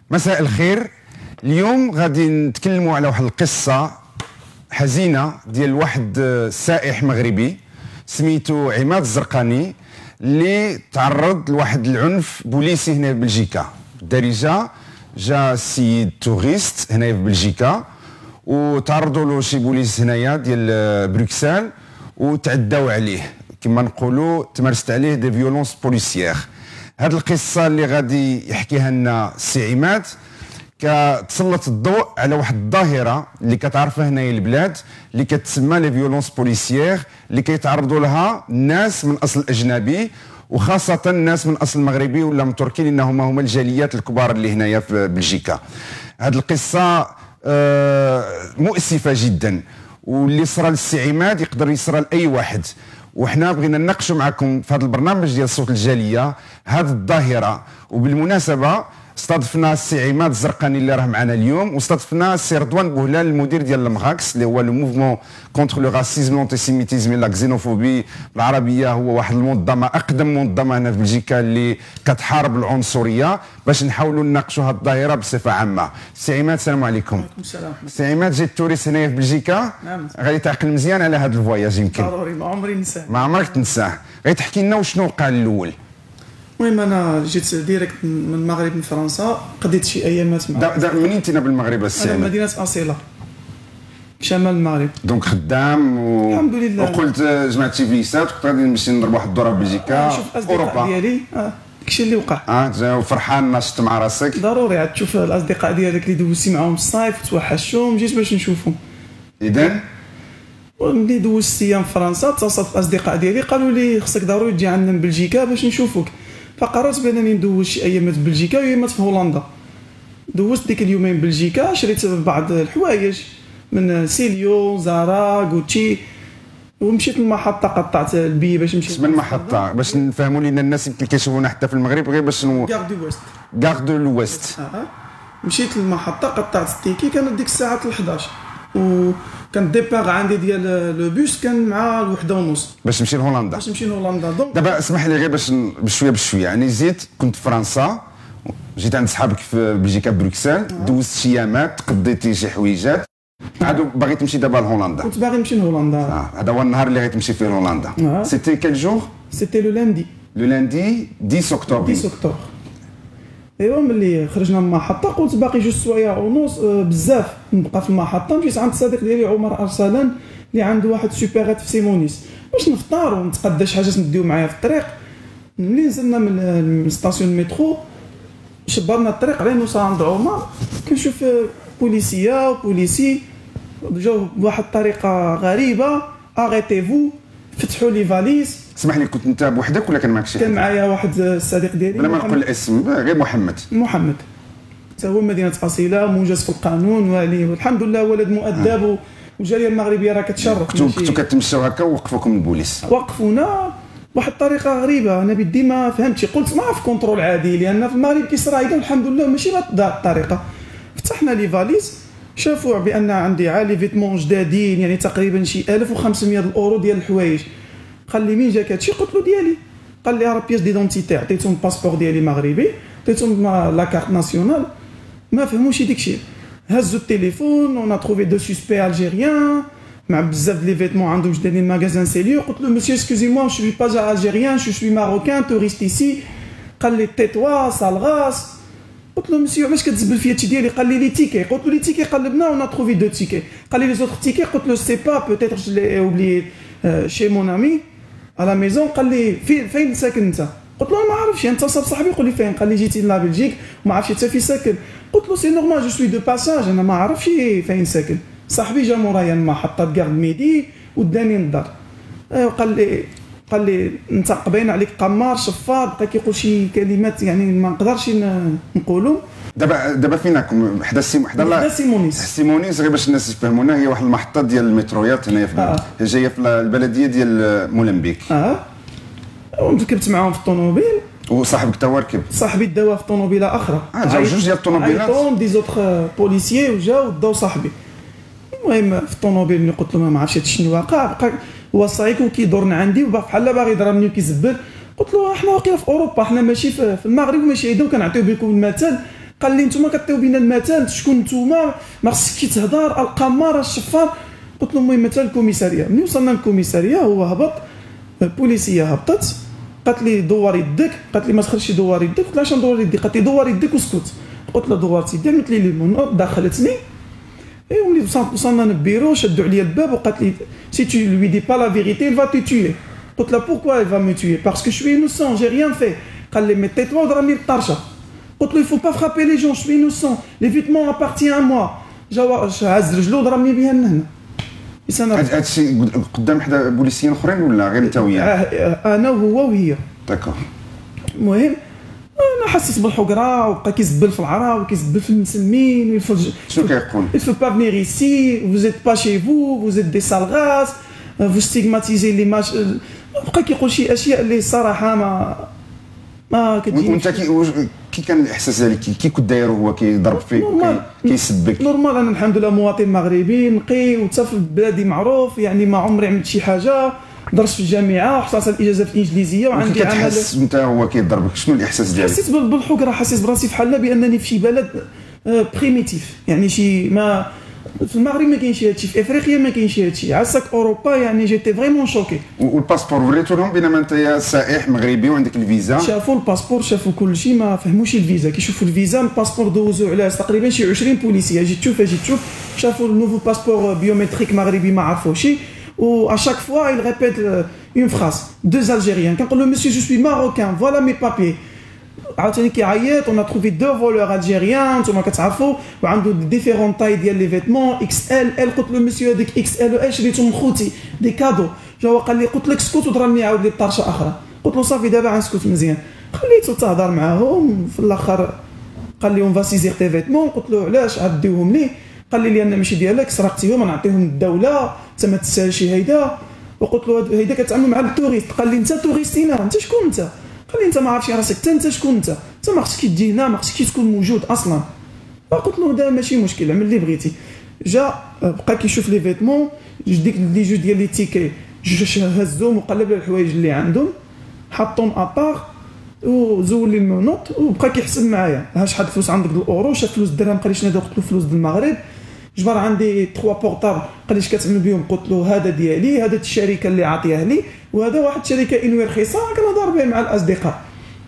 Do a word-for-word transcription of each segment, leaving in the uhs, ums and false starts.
مساء الخير. اليوم غادي نتكلموا على واحد القصه حزينه ديال واحد سائح مغربي سميتو عماد الزرقاني اللي تعرض لواحد العنف بوليسي هنا في بلجيكا. بالدارجه جا سيد توريست هنا في بلجيكا وتعرضوا له شي بوليس هنايا ديال بروكسل وتعداو عليه، كما نقولوا تمارست عليه دي فيولونس بوليسيير. هاد القصه اللي غادي يحكيها لنا السي عماد كتسلط الضوء على واحد الظاهره اللي كتعرفها هنايا البلاد اللي كتسمى لي فيولونس بوليسيير، اللي كيتعرضوا لها الناس من اصل اجنبي وخاصه الناس من اصل مغربي ولا من تركي، لانهم هما الجاليات الكبار اللي هنايا في بلجيكا. هاد القصه آه مؤسفه جدا، واللي صرا للسي عماد يقدر يصرى لاي واحد، وحنا بغينا نناقشوا معكم في هذا البرنامج ديال صوت الجاليه هذه الظاهره. وبالمناسبه استضفنا السي عماد الزرقاني اللي راه معنا اليوم، واستضفنا السي رضوان بوهلال المدير ديال المغاكس اللي هو لو موفمون كونتر لو راسيزم لونتيسيميتيزم لا كزينوفوبي بالعربيه. هو واحد المنظمه اقدم منظمه هنا في بلجيكا اللي كتحارب العنصريه باش نحاولوا نناقشوا هذه الظاهره بصفه عامه. السي عماد السلام عليكم. وعليكم السلام. السي عماد جيت توريست هنايا في بلجيكا. نعم. غادي تعقل مزيان على هذا الفواياج. يمكن ضروري ما عمري ننساه. ما عمرك تنساه. غادي تحكي لنا وشنو وقع الاول؟ المهم انا جيت ديريكت من المغرب من فرنسا، قضيت شي ايامات مع دا دا منين انت بالمغرب السي انا عماد؟ مدينه اصيله شمال المغرب. دونك خدام و... الحمد لله. وقلت جمعت شي فيسات وقلت غادي نمشي نضرب واحد الدوره في بلجيكا نشوف الاصدقاء ديالي. اه داكشي اللي وقع. اه وفرحان ناشط مع راسك. ضروري عاد تشوف الاصدقاء ديالك اللي دوزتي معاهم الصيف وتوحشتهم، جيت باش نشوفهم. اذا ملي دوزت ايام في فرنسا اتصلت بالاصدقاء ديالي قالوا لي خصك ضروري تجي عندنا من بلجيكا باش نشوفوك، فقررت بانني ندوز شي ايامات في بلجيكا وايامات في هولندا. دوزت ديك اليومين بلجيكا، شريت بعض الحوايج من سيليو زارا غوتشي، ومشيت للمحطه قطعت البي باش نمشي. من المحطه باش نفهموا لينا الناس يمكن كيشوفونا حتى في المغرب غير باش نو كار دو ويست. كار دو لويست. اه مشيت للمحطه قطعت التيكي، كانت ديك الساعه الحداش وكان الديباغ عندي ديال لو بوس كان مع الوحده ونص باش نمشي لهولندا. باش نمشي لهولندا. دونك دابا اسمح لي غير باش بشويه بشويه، يعني زيت كنت في فرنسا، جيت عند صحابك في بلجيكا بروكسل، دوزت شي ايامات قضيتي شي حويجات، عاد باغي تمشي دابا لهولندا. كنت باغي نمشي لهولندا. اه هذا هو النهار اللي غتمشي فيه لهولندا. آه. سيتي كيل جور؟ سيتي لو لاندي. لو لاندي عشرة اكتوبر. عشرة اكتوبر. ايوا ملي خرجنا من المحطه قلت باقي جوج سوايع ونص بزاف نبقى في المحطه. مشيت عند الصديق ديالي عمر ارسلان اللي عنده واحد سوبيرات في سيمونيس باش نفطر ونتقدى شي حاجه نديو معايا في الطريق. ملي نزلنا من ستاسيون المترو شبرنا الطريق على نوصل عند عمر، كنشوف بوليسيه وبوليسي جاو بواحد الطريقه غريبه. اغيتيفو فتحوا لي فاليز. اسمح لي، كنت انت بوحدك ولا كان معك شي حد؟ كان معايا واحد الصديق ديالي بلا ما نقول الاسم، غير محمد. محمد حتى هو مدينه اصيله، موجز في القانون، والحمد لله ولد مؤدب. آه. والجاليه المغربيه راه كتشرف. كنتو كنتو كتمشاو هكا ووقفوكم البوليس؟ وقفونا بواحد الطريقه غريبه، انا بدي ما فهمتش. قلت ما في كونترول عادي لان في المغرب كيصرا هكا الحمد لله، ماشي بهذه الطريقه. فتحنا لي فاليز، شافوا بان عندي عالي فيتمون جدادين، يعني تقريبا شي ألف وخمسمية اورو ديال الحوايج. قال لي مين جاك هادشي؟ قلت له ديالي. قال لي راه بياس ديدونتيتي، عطيتهم الباسبور ديالي مغربي، عطيتهم لا كارت ناسيونال، ما فهموش داكشي. هزوا التليفون ونا تروفي دو سوسبي الجيريان مع بزاف لي فيتمون عندهم جدادين ماغازان سيليو. قلت له مسيو اسكوزي موا جو سوي با الجيريان جو سوي ماروكان توريست ايسي. قال لي تيتوا سال غاس. قلت له مسيو علاش كتزبل فيا هادشي ديالي؟ قال لي لي تيكي. قلت له لي تيكي. قلبنا ونا تروفي دو تيكي. قال لي لي زوتر تيكي. قلت له سي با بوتيتر جو لي اوبلي شي مون امي على ميزون. قال لي فين فين ساكن انت؟ قلت له ما عرفتش. انت صاحب صاحبي يقول لي فين؟ قال لي جيتي لا بلجيك وما عرفتش حتى فين ساكن. قلت له سي نورمال جو سوي دو باساج، انا ما عرفتش فين ساكن. صاحبي جا مورايا المحطه كارد ميدي وداني الدار. قال لي قال لي انت قبينا عليك قمار شفار، بقى كيقول شي كلمات يعني ما نقدرش نقولهم. دابا دابا فيناكم؟ حدا سيم حدا حدا سيمونيس. سيمونيس غير باش الناس يفهمونا، هي واحد المحطه ديال المترويات هنايا في آه. هي جايه في البلديه ديال مولمبيك. اه وركبت معاهم في الطوموبيل. وصاحبك تا هو ركب؟ صاحبي داوها في طوموبيله اخرى. اه جاو جوج ديال الطوموبيلات. عيطون دي زوتر بوليسيي وجاو داو صاحبي. المهم في الطوموبيل ملي قلت له ما عرفتش شنو واقع، بقى هو صايكو كيدورنا عندي وبحال باغي يضربني وكيزبل. قلت له احنا واقيين في اوروبا، احنا ماشي في المغرب وماشي هنا، وكنعطيو بكم المثل قال لي نتوما كطيو بينا المثال شكون نتوما ما خصكش تهضر القمار الشفار. قلت له المهم مثلا الكوميساريه. ملي وصلنا للكوميساريه هو هبط، البوليسيه هبطت قالت لي دور يدك، قالت لي ما تخرجش دور يدك. قلت لها اش ندور يدي؟ قالت لي دور يدك وسكت. قلت لها دورت يدي، عملت لي لي منوط دخلتني. اي ملي وصلنا للبيرو شدوا عليا الباب وقالت لي سي تو لوي دي با لا فيريتي il va te tuer. قلت لها pourquoi il va me tuer parce que je suis innocent j'ai rien fait. قال لي مي تيتوا وضربني بالطرشه. قلت له il faut pas frapper les gens je suis innocent les vêtements appartiennent à moi. جا عز رجلو وضربني بها من هنا. هذا الشيء قدام حدا بوليسيين اخرين ولا غير انت وياه؟ انا وهو وهي. داكور. المهم انا حسيت بالحقره وبقى كيزبل في العرا وكيزبل في المسلمين ويفرج. شنو كيقول؟ il faut pas venir ici vous êtes pas chez vous vous êtes des sales races vous stigmatisez les matchs. بقى كيقول شي اشياء اللي الصراحه ما ما كتجي. وانت كي كي كان الاحساس ديالك كي كنت داير هو كيضرب فيك كيسبك؟ نورمال انا الحمد لله مواطن مغربي نقي وتا في بلادي معروف يعني ما عمري عملت شي حاجه. درست في الجامعه وحصلت الاجازه في الانجليزيه وعندي عمل. كتحس انت هو كيضربك شنو الاحساس ديالك؟ حسيت بالحقره حسيت براسي بحال بانني في شي بلد بريميتيف يعني شي ما في المغرب ما كاينش هادشي في افريقيا ما كاينش هادشي عساك اوروبا يعني جيتي فريمون شوكي. والباسبور وريتو لهم بينما انت يا سائح مغربي وعندك الفيزا؟ شافوا الباسبور شافوا كل شيء ما فهموش الفيزا. كيشوفوا الفيزا الباسبور دوزو على تقريبا شي عشرين بوليسيه. جيت تشوف جيت تشوف شافوا النوفو باسبور بيومتريك مغربي ما عرفوش و à chaque fois il répète une phrase deux algériens كنقول له monsieur je suis marocain voilà mes papiers. عاوتاني كيعيط on a trouvé deux voleurs algériens نتوما كتعرفوا وعنده ديفيرون تاي ديال لي فيتمون اكس ال ال. قلت له مسيو هذيك اكس ال اش شريتو من خوتي دي كادو. جا قال لي قلت لك اسكت وضربني عاود لي بطرشه اخرى. قلت له صافي دابا غنسكت مزيان. خليته تهضر معاهم في الاخر قال لي اون فا سيزير تي فيتمون. قلت له علاش عديوهم لي؟ قال لي لان ماشي ديالك سرقتيهم نعطيهم للدوله انت ما تسالش هيدا. وقلت له هيدا كتعاملوا مع التوريست. قال لي انت توريستينا انت شكون انت؟ قال لي انت ما عارفش راسك حتى انت شكون انت؟ انت ما خصكش تجي هنا ما خصكش تكون موجود اصلا. فقلت له دا ماشي مشكل عمل اللي بغيتي. جا بقى كيشوف لي فيتمون ديك لي جوج ديال لي تيكي هزهم وقلب على الحوايج اللي عندهم حطهم ابار وزول لي المنوط وبقى كيحسب معايا ها شحال فلوس عندك الاورو. شاف فلوس الدرهم قال لي شنو هذا؟ قلت له فلوس ديال المغرب. جبر عندي ثلاثة بورطابل قال لي اش كتعمل بهم؟ قلت له هذا ديالي هذا الشركه اللي عاطيها لي وهذا واحد الشركه انوي رخيصه كنهضر بها مع الاصدقاء.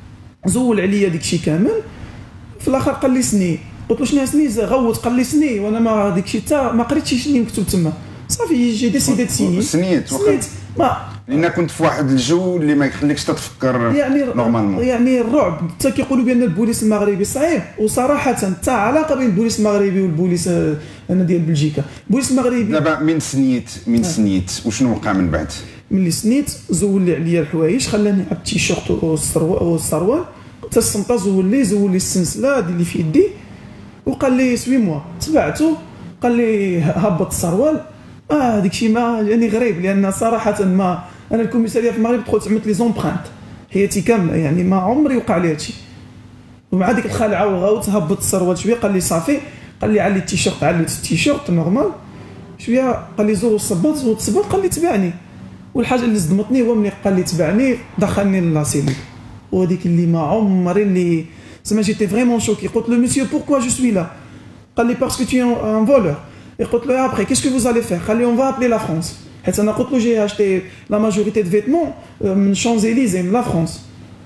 زول عليا داكشي كامل. في الاخر قال لي سني. قلت له شنو سني؟ غوت قال لي سني وانا ما داكشي حتى ما قريتش شنو مكتوب تما. صافي جي ديسيدي تسيني سنيت سنيت ما لان كنت في واحد الجو اللي ما يخليكش تتفكر يعني نورمالمون. يعني الرعب حتى كيقولوا بان البوليس المغربي صعيب وصراحه حتى علاقه بين البوليس المغربي والبوليس انا ديال بلجيكا. البوليس المغربي دابا من سنيت من سنيت وشنو وقع من بعد؟ ملي سنيت زول لي عليا الحوايج خلاني عب التيشيرت والسروال حتى السنطه زول لي زول لي السنسله اللي في يدي وقال لي سوي موا. تبعته قال لي هبط السروال. اه داكشي ما يعني غريب لان صراحه ما انا الكوميساريه في المغرب دخلت عملت لي زومبرانت حياتي كامله يعني ما عمري وقع لي هادشي. ومع ديك الخلعه والغوت هبط السروال شويه قال لي صافي. قال لي علي التيشيرت عليت التيشيرت نورمال شويه. قال لي زور الصباط زور الصباط قال لي تبعني. والحاجه اللي صدمتني هو ملي قال لي تبعني دخلني للاسيلي وهذيك اللي ما عمري اللي زعما جيتي فريمون شوكي. قلت له مسيو بوركوا جو سوي لا؟ قال لي باسكو تي ان فولور. قلت له ابري كيسكو فوز الي فير؟ قال لي اون فا ابلي لا فرانس حيت انا قلت له جي اشتي لا ماجوريتي دو فيتمون من شانزيليزي من لا فرانس.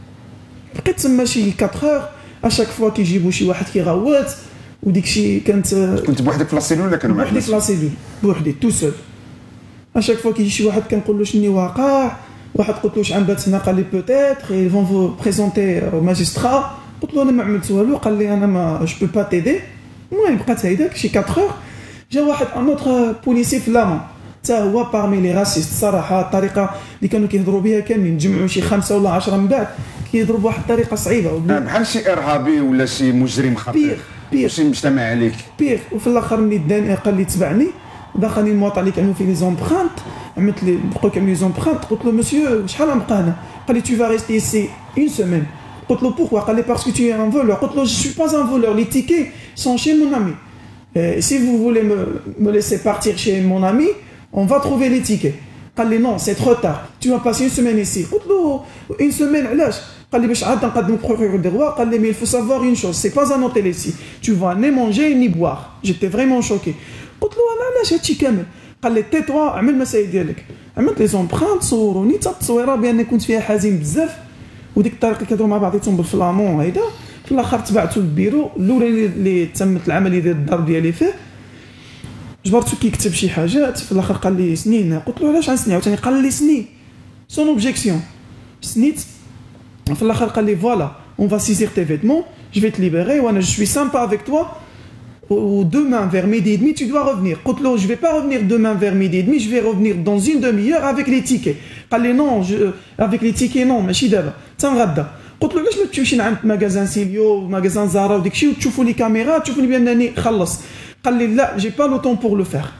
بقيت تما شي أربعة اور اشاك فوا كيجيبوا شي واحد كيغوت وديك شي كانت. كنت بوحدك في لاسيلول ولا كانوا معاك؟ بوحدي في لاسيلول بوحدي تو سول. اشاك فوا كيجي شي واحد كنقول له شنو واقع. واحد قلت له واش عم بات هنا؟ قال لي بوتيتر اي فون فو بريزونتي ماجسترا. قلت له انا ما عملت والو. قال لي انا ما جو بو با تيدي. المهم بقات هيداك شي أربعة اور. جا واحد ان اوتر بوليسي فلامان حتى هو بارمي لي راسيست صراحه. الطريقه اللي كانوا كيهضروا بها كاملين جمعوا شي خمسه ولا عشرة من بعد كيهضروا بواحد الطريقه صعيبه بحال شي ارهابي ولا شي مجرم خطير بير شي مجتمع عليك بير. وفي الاخر ملي داني قال لي تبعني دخلني المواطن اللي كانوا في لي زومبرانت عملت لي بقاو كاملين لي زومبرانت. قلت له مسيو شحال غنبقى هنا؟ قال لي tu vas rester ici une semaine. قلت له pourquoi؟ قال لي parce que tu es un voleur. قلت له je suis pas un voleur les tickets sont chez mon ami. Euh, si vous voulez me, me laisser partir chez mon ami, on va trouver les tickets. قال لي non, c'est trop tard. Tu vas passer une semaine ici. قلت له une semaine علاش؟ قال لي باش عاد نقدمك بروكيور دي روا. قال لي مي il faut savoir une chose c'est pas un hôtel ici tu vas ni manger ni boire. j'étais vraiment choqué. قلت له انا علاش هادشي كامل؟ قال لي تي توا عمل المسائل ديالك. عملت لي زومبرانت صوروني حتى التصويره بان كنت فيها حزين بزاف وديك الطريقه كيهضروا مع بعضياتهم بالفلامون هيدا. في الاخر تبعتو للبيرو الاولى اللي تمت العمليه ديال الضرب ديالي فيه جبرتو كيكتب شي حاجات. في الاخر قال لي سنين. قلت له علاش غنسني؟ عاوتاني قال لي سني سون اوبجيكسيون. سنيت. في الاخر قال لي فوالا اون فا سيزير تي فيتمون جو في تليبيري وانا جو سوي سامبا افيك توا و demain vers midi et demi tu dois revenir. قلت له je vais pas revenir demain vers midi et demi je vais revenir dans une demi-heure avec les tickets. قال لي non je avec les tickets non ماشي دابا تنغدا. قلت له علاش ما تمشي عند ماغازان سيليو ماغازان زارا وديك الشيء وتشوفوا لي كاميرا تشوفوني بانني خلص. قال لي لا جي با لو طون بور لو فير.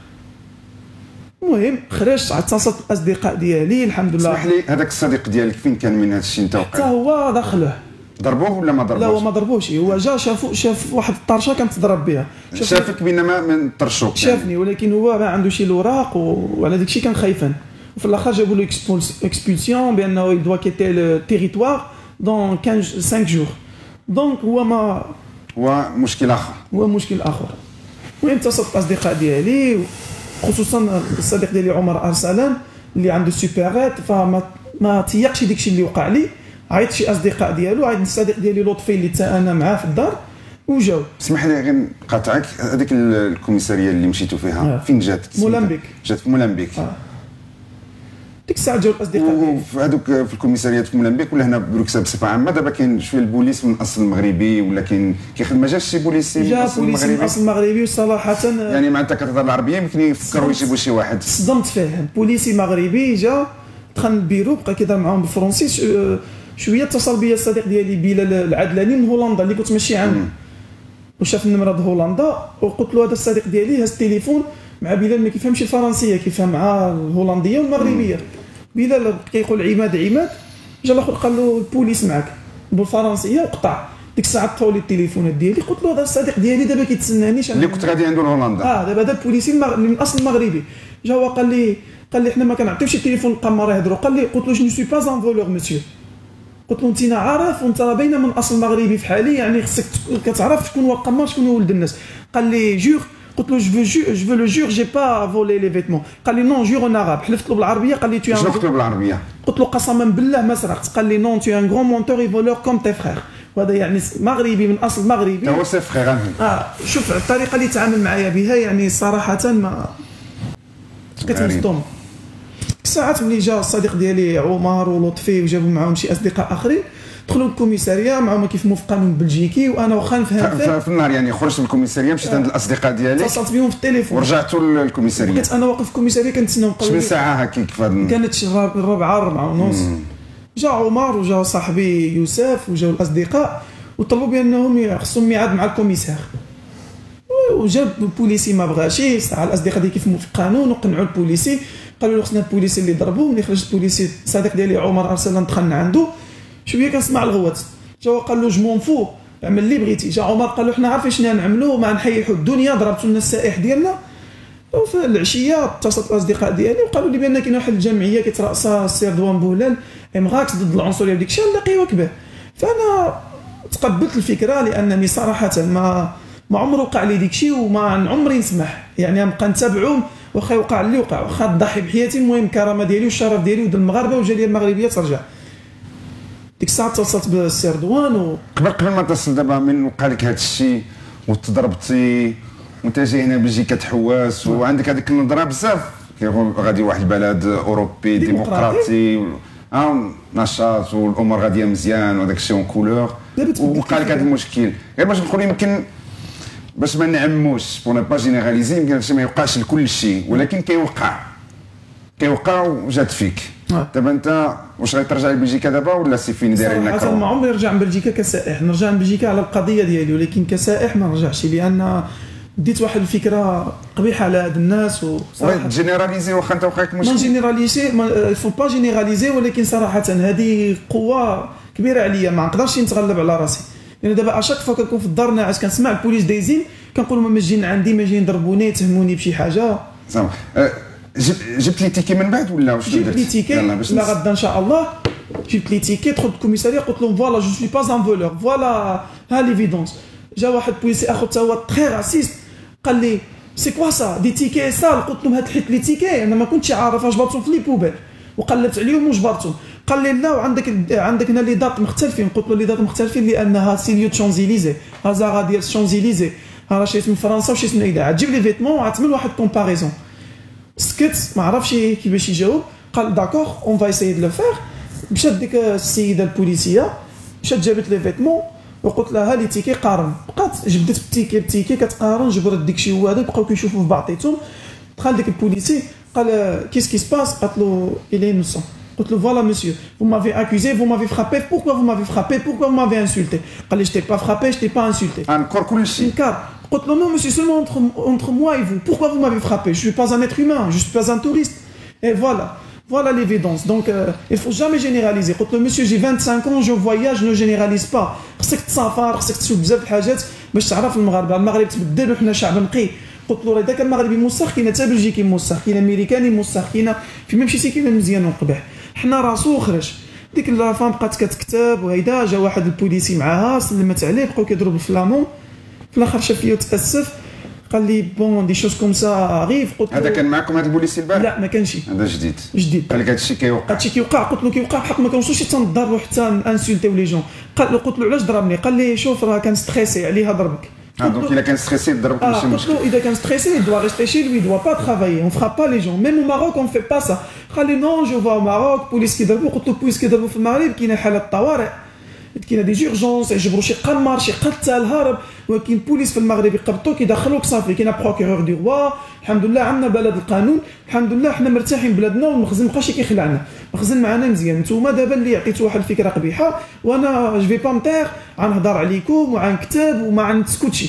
المهم خرجت اتصلت بالاصدقاء ديالي الحمد لله. اسمح لي هذاك الصديق ديالك فين كان من هذا الشيء انت وقع؟ حتى هو دخله. ضربوه ولا ما ضربوش؟ لا هو ما ضربوش. هو جا شافو شاف واحد الطرشه كانت تضرب بها. شافك بينما من طرشوك؟ شافني ولكن هو ما عنده شي الاوراق وعلى داك الشيء كان خايفا. وفي الاخر جابوا له اكسبولسيون بانه il doit quitter le territoire dans خمسة جور. دونك هو ما هو مشكل اخر. هو مشكل اخر. المهم اتصلت بالاصدقاء ديالي خصوصا الصديق ديالي عمر ارسلان اللي عنده سوبيرات فما ما تيقش داك الشيء اللي وقع لي. عيط شي اصدقاء ديالو عيط الصديق ديالي لطفي اللي حتى انا معاه في الدار وجاو. اسمح لي غير نقاطعك. هذيك الكوميساريه اللي مشيتوا فيها آه. فين جات؟ مولمبيك. جات في مولمبيك. آه. ديك الساعه جاو الاصدقاء ديالي. وفي هذوك في الكوميساريات في مولمبيك ولا هنا بروكسل بصفه عامه دابا كاين شويه البوليس من اصل مغربي ولا كاين كيخدم ما جاش شي بوليسي من اصل مغربي؟ جا بوليس من اصل مغربي وصراحه يعني مع انت كتهضر العربيه يمكن يفكروا يجيبوا شي واحد. صدمت فيه. بوليسي مغربي جا دخل البيرو بقى كيهضر معاهم بالفرنسي. شويه اتصل بيا الصديق ديالي بلال العدلاني من هولندا اللي كنت ماشي عنده وشاف النمره د هولندا. وقلت له هذا الصديق ديالي هز التليفون مع بلال ما كيفهمش الفرنسيه كيفهم مع الهولنديه والمغربيه. بلال كيقول عماد عماد جا الاخر قال له البوليس معك بالفرنسيه وقطع. ديك الساعه طفوا لي التليفونات ديالي. قلت له هذا الصديق ديالي دابا كيتسناني اللي كنت غادي عنده لهولندا. اه دابا هذا البوليسي من اصل مغربي جا هو قال لي قال لي حنا ما كنعطيوش التليفون للقمار يهضروا. قال لي قلت له جو سوي با ان فولور مسيو. قلت له انت عارف وانت باينه من اصل مغربي في حالي يعني خصك كتعرف شكون هو القمار شكون هو ولد الناس. قال لي جور. قلت له جو جو جو لو جور جي با فولي لي فيتمون. قال لي نون جور اون عرب. حلفت له بالعربيه. قال لي تو شنو قلت له بالعربيه؟ قلت له قسما بالله ما سرقت. قال لي نون تو ان غران مونتور اي فولور كوم تي فخير. وهذا يعني مغربي من اصل مغربي. هو سي فخير. اه شوف الطريقه اللي تعامل معايا بها يعني صراحه ما بقيت مصدوم. ساعات ملي جا الصديق ديالي عمر ولطفي وجابوا معاهم شي اصدقاء اخرين دخلوا الكوميساريه معهم كيفهموا في القانون البلجيكي وانا واخا نفهم فيه. في النهار يعني خرجت من الكوميساريه مشيت عند الاصدقاء ديالي اتصلت بهم في التليفون ورجعتوا للكوميساريه. بقيت انا واقف في الكوميساريه كنتسناو شحال من ساعه هكاك فهاد كانت شي الرابعه الرابعه ونص. جا عمر وجا صاحبي يوسف وجاو الاصدقاء وطلبوا بانهم خصهم ميعاد مع الكوميسار. وجاب البوليسي ما بغاش. ساعه الاصدقاء ديالي كيفهموا في القانون وقنعوا البوليسي قالوا له خصنا البوليسي اللي ضربوه. ملي خرج البوليسي الصديق ديالي عمر ارسلان دخلنا عنده شويه كنسمع الغوات. جا قال له جمون فو اعمل اللي بغيتي. جا عمر قال له حنا عارفين شنو نعملوا ما نحيحوا الدنيا ضربتوا لنا السائح ديالنا. وفي العشيه اتصلت الاصدقاء ديالي وقالوا لي بان كاين واحد الجمعيه كيترأسها السير دوان بولال امغاكس ضد العنصريه وديك الشيء نلاقيوك به. فانا تقبلت الفكره لانني صراحه ما ما عمره وقع لي ديك الشيء وما عمري نسمح يعني نبقى نتابعهم واخا يوقع اللي وقع واخا نضحي بحياتي. المهم الكرامه ديالي والشرف ديالي ود المغاربه والجاليه المغربيه ترجع. ديك الساعه اتصلت بالسير دوان و قبل قبل ما تصل دابا من وقع لك هذا الشيء وتضربتي وانت جاي هنا بلجيكا تحواس وعندك هذيك النظره بزاف كيقول غادي واحد البلد اوروبي ديمقراطي اه نشاط والامور غاديه مزيان وهذاك الشيء اون كولور ووقع لك هذا المشكل. غير باش نقول يمكن باش ما نعموش بور با جينيراليزي يمكن هادشي ما يوقعش لكل شيء ولكن كيوقع كيوقع وجات فيك. دابا انت واش غادي ترجع لبلجيكا دابا ولا سي فين دايرين لك؟ صراحه ما عمري نرجع لبلجيكا كسائح. نرجع لبلجيكا على القضيه ديالي ولكن كسائح ما نرجعش لان ديت واحد الفكره قبيحه على هاد الناس. وصراحه جينيراليزي واخا انت وقعك مشكل. ما جينيراليزي فو با جينيراليزي ولكن صراحه هذه قوه كبيره عليا ما نقدرش نتغلب على راسي. يعني دابا اشاك فوا كنكون في الدار ناعس كنسمع البوليس دايزين كنقول ما جايين عندي ما جايين يضربوني يتهموني بشي حاجه. صافي جبت لي تيكي من بعد ولا واش جبت لي تيكي لا غدا ان شاء الله جبت لي تيكي دخلت الكوميساريه قلت لهم فوالا جو سوي با ان فولور فوالا ها ليفيدونس. جا واحد بوليسي اخر تا هو تري راسيست قال لي سي كوا سا دي تيكي سال. قلت لهم هاد الحيت لي تيكي انا ما كنتش عارف اش جبرتهم في لي بوبيل وقلبت عليهم وجبرتهم. قال لي لا وعندك عندك هنا لي دات مختلفين. قلت له لي دات مختلفين لانها سيليو شانزيليزي ها زاغا ديال شانزيليزي ها شي اسم فرنسا وشي اسم ايدا تجيب لي فيتمون وعتعمل واحد كومباريزون. سكت ما عرفش كيفاش يجاوب. قال داكور اون فا ايسايي دو لو فير. مشات ديك السيده البوليسيه مشات جابت لي فيتمون وقلت لها ها لي تيكي قارن. بقات جبدت بالتيكي بالتيكي كتقارن جبرت داكشي هو هذا بقاو كيشوفوا في بعضيتهم. دخل ديك البوليسي قال كيس كي سباس. قالت له il est innocent. قلت له voilà monsieur vous m'avez accusé vous m'avez frappé pourquoi vous m'avez frappé pourquoi vous m'avez insulté. قال لي je t'ai pas frappé je t'ai pas insulté. انكر كل شيء. انكار. قلت له non monsieur seulement entre entre moi et vous pourquoi vous m'avez frappé je suis pas un être humain je suis pas un touriste. Et voilà voilà l'évidence donc euh, il faut jamais généraliser. قلت له monsieur j'ai vingt-cinq ans je voyage ne généralise pas. خصك تسافر خصك تشوف بزاف الحاجات باش تعرف المغاربه. المغرب تبدل وحنا شعب نقي. قلت له اذا كان مغربي موسخ كاين حتى بلجيكي موسخ كاين امريكاني موسخ كاين في ما مشيتي كاين مزيان وقبح. حنا راسو خرج. ديك لافام بقات كتكتب وهيدا جا واحد البوليسي معاها سلمت عليه بقاو كيضربوا بالفلامون. في الاخر شاف فيا وتاسف قال لي بون دي شوز كوم سا اريف. قلت هذا كان معكم هذا البوليسي البارح؟ لا ما كانش هذا جديد جديد. قال لك هذا الشيء كيوقع هذا الشيء كيوقع. قلت له كيوقع بحق ما كنوصلوش حتى نضربوا حتى انسولتيو لي جون. قال له قلت له علاش ضربني. قال لي شوف راه كان ستريسي عليها ضربك. Ah, donc il a qu'un stressé de ضربك ماشي مشكل. Il a qu'un stressé, il doit rester chez lui, il doit pas travailler. On frappe pas les gens. Même au Maroc, on fait pas ça. قال لي non, je vais au Maroc, police كيضربوا. قلت له police كيضربوا في المغرب كاينه حالة طوارئ. كاينه دي جورجونس يجبروا شي قمار شي قتال هارب ولكن بوليس في المغرب يقبطوك يدخلوك صافي. كاينه بروكيرور دو روا الحمد لله عندنا بلد القانون الحمد لله حنا مرتاحين بلادنا والمخزن مابقاش كيخلعنا. المخزن معنا مزيان. نتوما دابا اللي عطيتو واحد الفكره قبيحه وانا جو في با مطير غنهضر عليكم وغنكتب وما غنسكتش.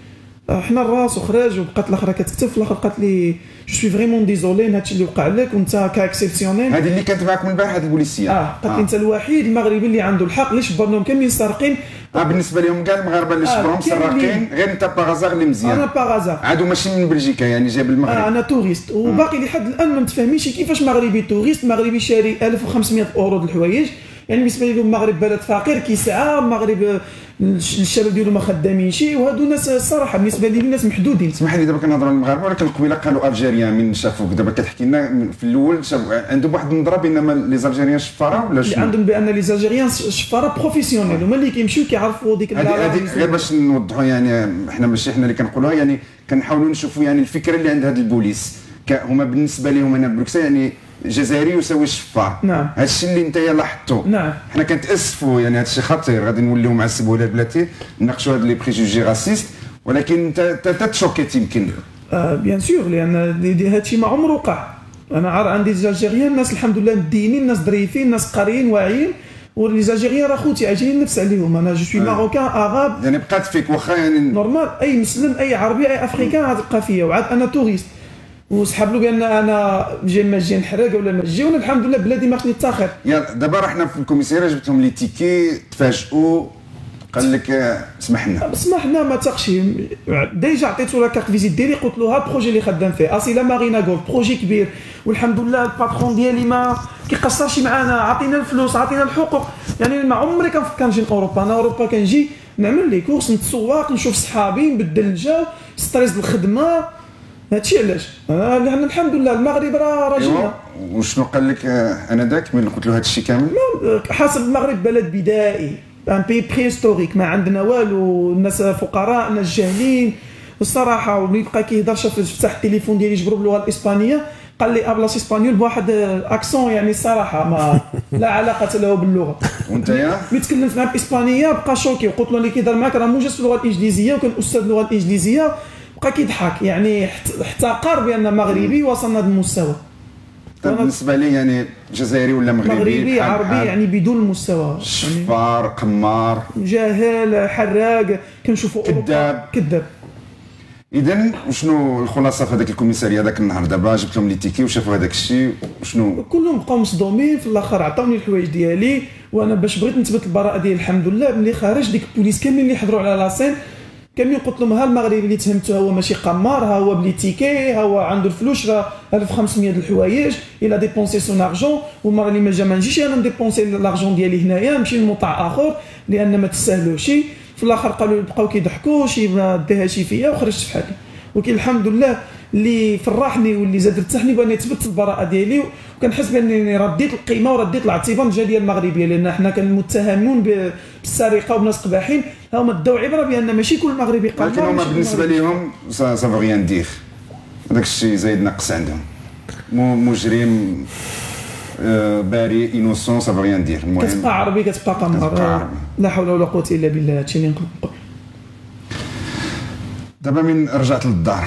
حنا الراس وخرج وبقات الاخرى كتكتب. في الاخر قالت لي جو سوي فريمون ديزولي هادشي اللي وقع لك وانت كاكسيبسيونيل. هذه اللي كانت معك من البارح هذه البوليسيه. اه قالت لي انت الوحيد المغربي اللي عنده الحق اللي شبرناهم كاملين سارقين. اه بالنسبه لهم كاع المغاربه اللي شبرهم آه سراقين غير انت باغازار اللي مزيان. انا باغازار عادوا ماشي من بلجيكا يعني جاب المغرب. آه انا توريست وباقي آه. لحد الان ما متفاهمينش كيفاش مغربي توريست مغربي شاري ألف وخمسمائة اورو د الحوايج. يعني بالنسبه لهم المغرب بلد فقير كيسعى المغرب الشباب ديالو ما خدامينش وهادو ناس الصراحه بالنسبه لي الناس محدودين. اسمح لي دابا كنهضروا على المغاربه ولكن قبيله قالوا الجيريان من شافوك دابا كتحكي لنا في الاول عندهم واحد النظره بانما لي زالجيريان شفاره ولا شنو؟ عندهم بان لي زالجيريان شفاره بروفيسيونيل هما اللي كيمشيو كيعرفوا ديك هذه غير باش نوضحوا يعني احنا ماشي احنا اللي كنقولوها يعني كنحاولوا نشوفوا يعني الفكره اللي عند هذا البوليس هما بالنسبه لهم هنا بروكسل يعني جزائري يساوي الشفار. نعم هذا الشيء اللي انت لاحظته. نعم حنا كنتاسفوا يعني هذا الشيء خطير غادي نوليو معصبوا ولا بلاتي نناقشوا هاد لي بريجوجي راسيست ولكن انت تتشوكيت يمكن. آه بيان سور لان هذا الشيء ما عمره وقع. انا عار عندي زالجيريان الناس الحمد لله مدينين الناس ظريفين الناس قاريين واعيين ولي زالجيريان راه خوتي عاجيني نفس عليهم. انا جو سوي ماروكان اغاب يعني بقات فيك واخا يعني نورمال اي مسلم اي عربي اي افريكان غتلقى فيا وعاد انا توريست وسحب له بان انا جاي ما جاي نحرق ولا ما جاي وانا الحمد لله بلادي ما خليت تاخر. يا دابا رحنا في الكوميساريه جبت لهم لي تيكي تفاجئوا قال لك سمحنا سمحنا ما تاقش ديجا عطيتو لا كارت فيزيت ديالي قلت له ها البروجي اللي خدام فيه اسيلا مارينا غولف بروجي كبير والحمد لله الباترون ديالي ما كيقصرش معانا عطينا الفلوس عطينا الحقوق. يعني ما عمري كنفكر نجي لاوروبا. انا اوروبا كنجي نعمل لي كورس نتسوق نشوف صحابي نبدل الجو ستريس الخدمه هادشي علاش انا الحمد لله المغرب راه راجلنا. وشنو قال لك انا ذاك من قلت له هادشي كامل؟ حسب المغرب بلد بدائي ان بي بريستوريك ما عندنا والو الناس فقراء الناس جاهلين والصراحه وملي بقى كيهضر شاف فتح التليفون ديالي جبروا باللغه الاسبانيه قال لي ابلاص اسبانيول بواحد اكسون يعني الصراحه ما لا علاقه له باللغه. وانت يا ملي تكلمت معاه بالاسبانيه بقى شوكي وقلت له اللي كيهضر معاك راه موجز في اللغه الانجليزيه وكان استاذ اللغه الانجليزيه بقى كيضحك يعني احتقر بان مغربي وصلنا لهذا المستوى. بالنسبه لي يعني جزائري ولا مغربي مغربي عربي يعني بدون المستوى شفار قمار جاهل حراق كنشوفوا كذاب كذاب. اذا وشنو الخلاصه في هذاك الكوميساري هذاك النهار دابا جبت لهم لي تيكي وشافوا هذاك الشيء وشنو كلهم بقاو مصدومين في الاخر عطاوني الحوايج ديالي وانا باش بغيت نثبت البراءه ديالي الحمد لله ملي خارج ديك البوليس كاملين اللي حضروا على لاسين كاملين قلت لهم ها المغربي اللي تهمته هو ماشي قمار، ها هو بلي تيكي، ها هو عنده الفلوس راه ألف وخمسمية د الحوايج الى ديبونسي سون ارجون، والمره اللي ما جا ما نجيش انا نديبونسي لارجون ديالي هنايا نمشي لمطاع اخر لان ما تستاهلوش. في الاخر قالوا بقاو كيضحكوا شي ما داها شي فيا وخرجت في حالي. ولكن الحمد لله اللي فرحني واللي زاد ارتاحني باني تثبت البراءه ديالي، وكنحس بانني رديت القيمه ورديت الاعتبار الجاليه المغربيه، لان حنا كنمتهمون بالسرقه وبناس قباحين، هما داو عبره بان ماشي كل مغربي قال. لكن هما بالنسبه لهم سا فو غيان دير، هذاك الشيء زايد نقص عندهم. مجرم بريء انوسون سا فو غيان دير. المهم كتبقى عربي كتبقى قمر، لا حول ولا قوه الا بالله. هادشي اللي نقول. دابا من رجعت للدار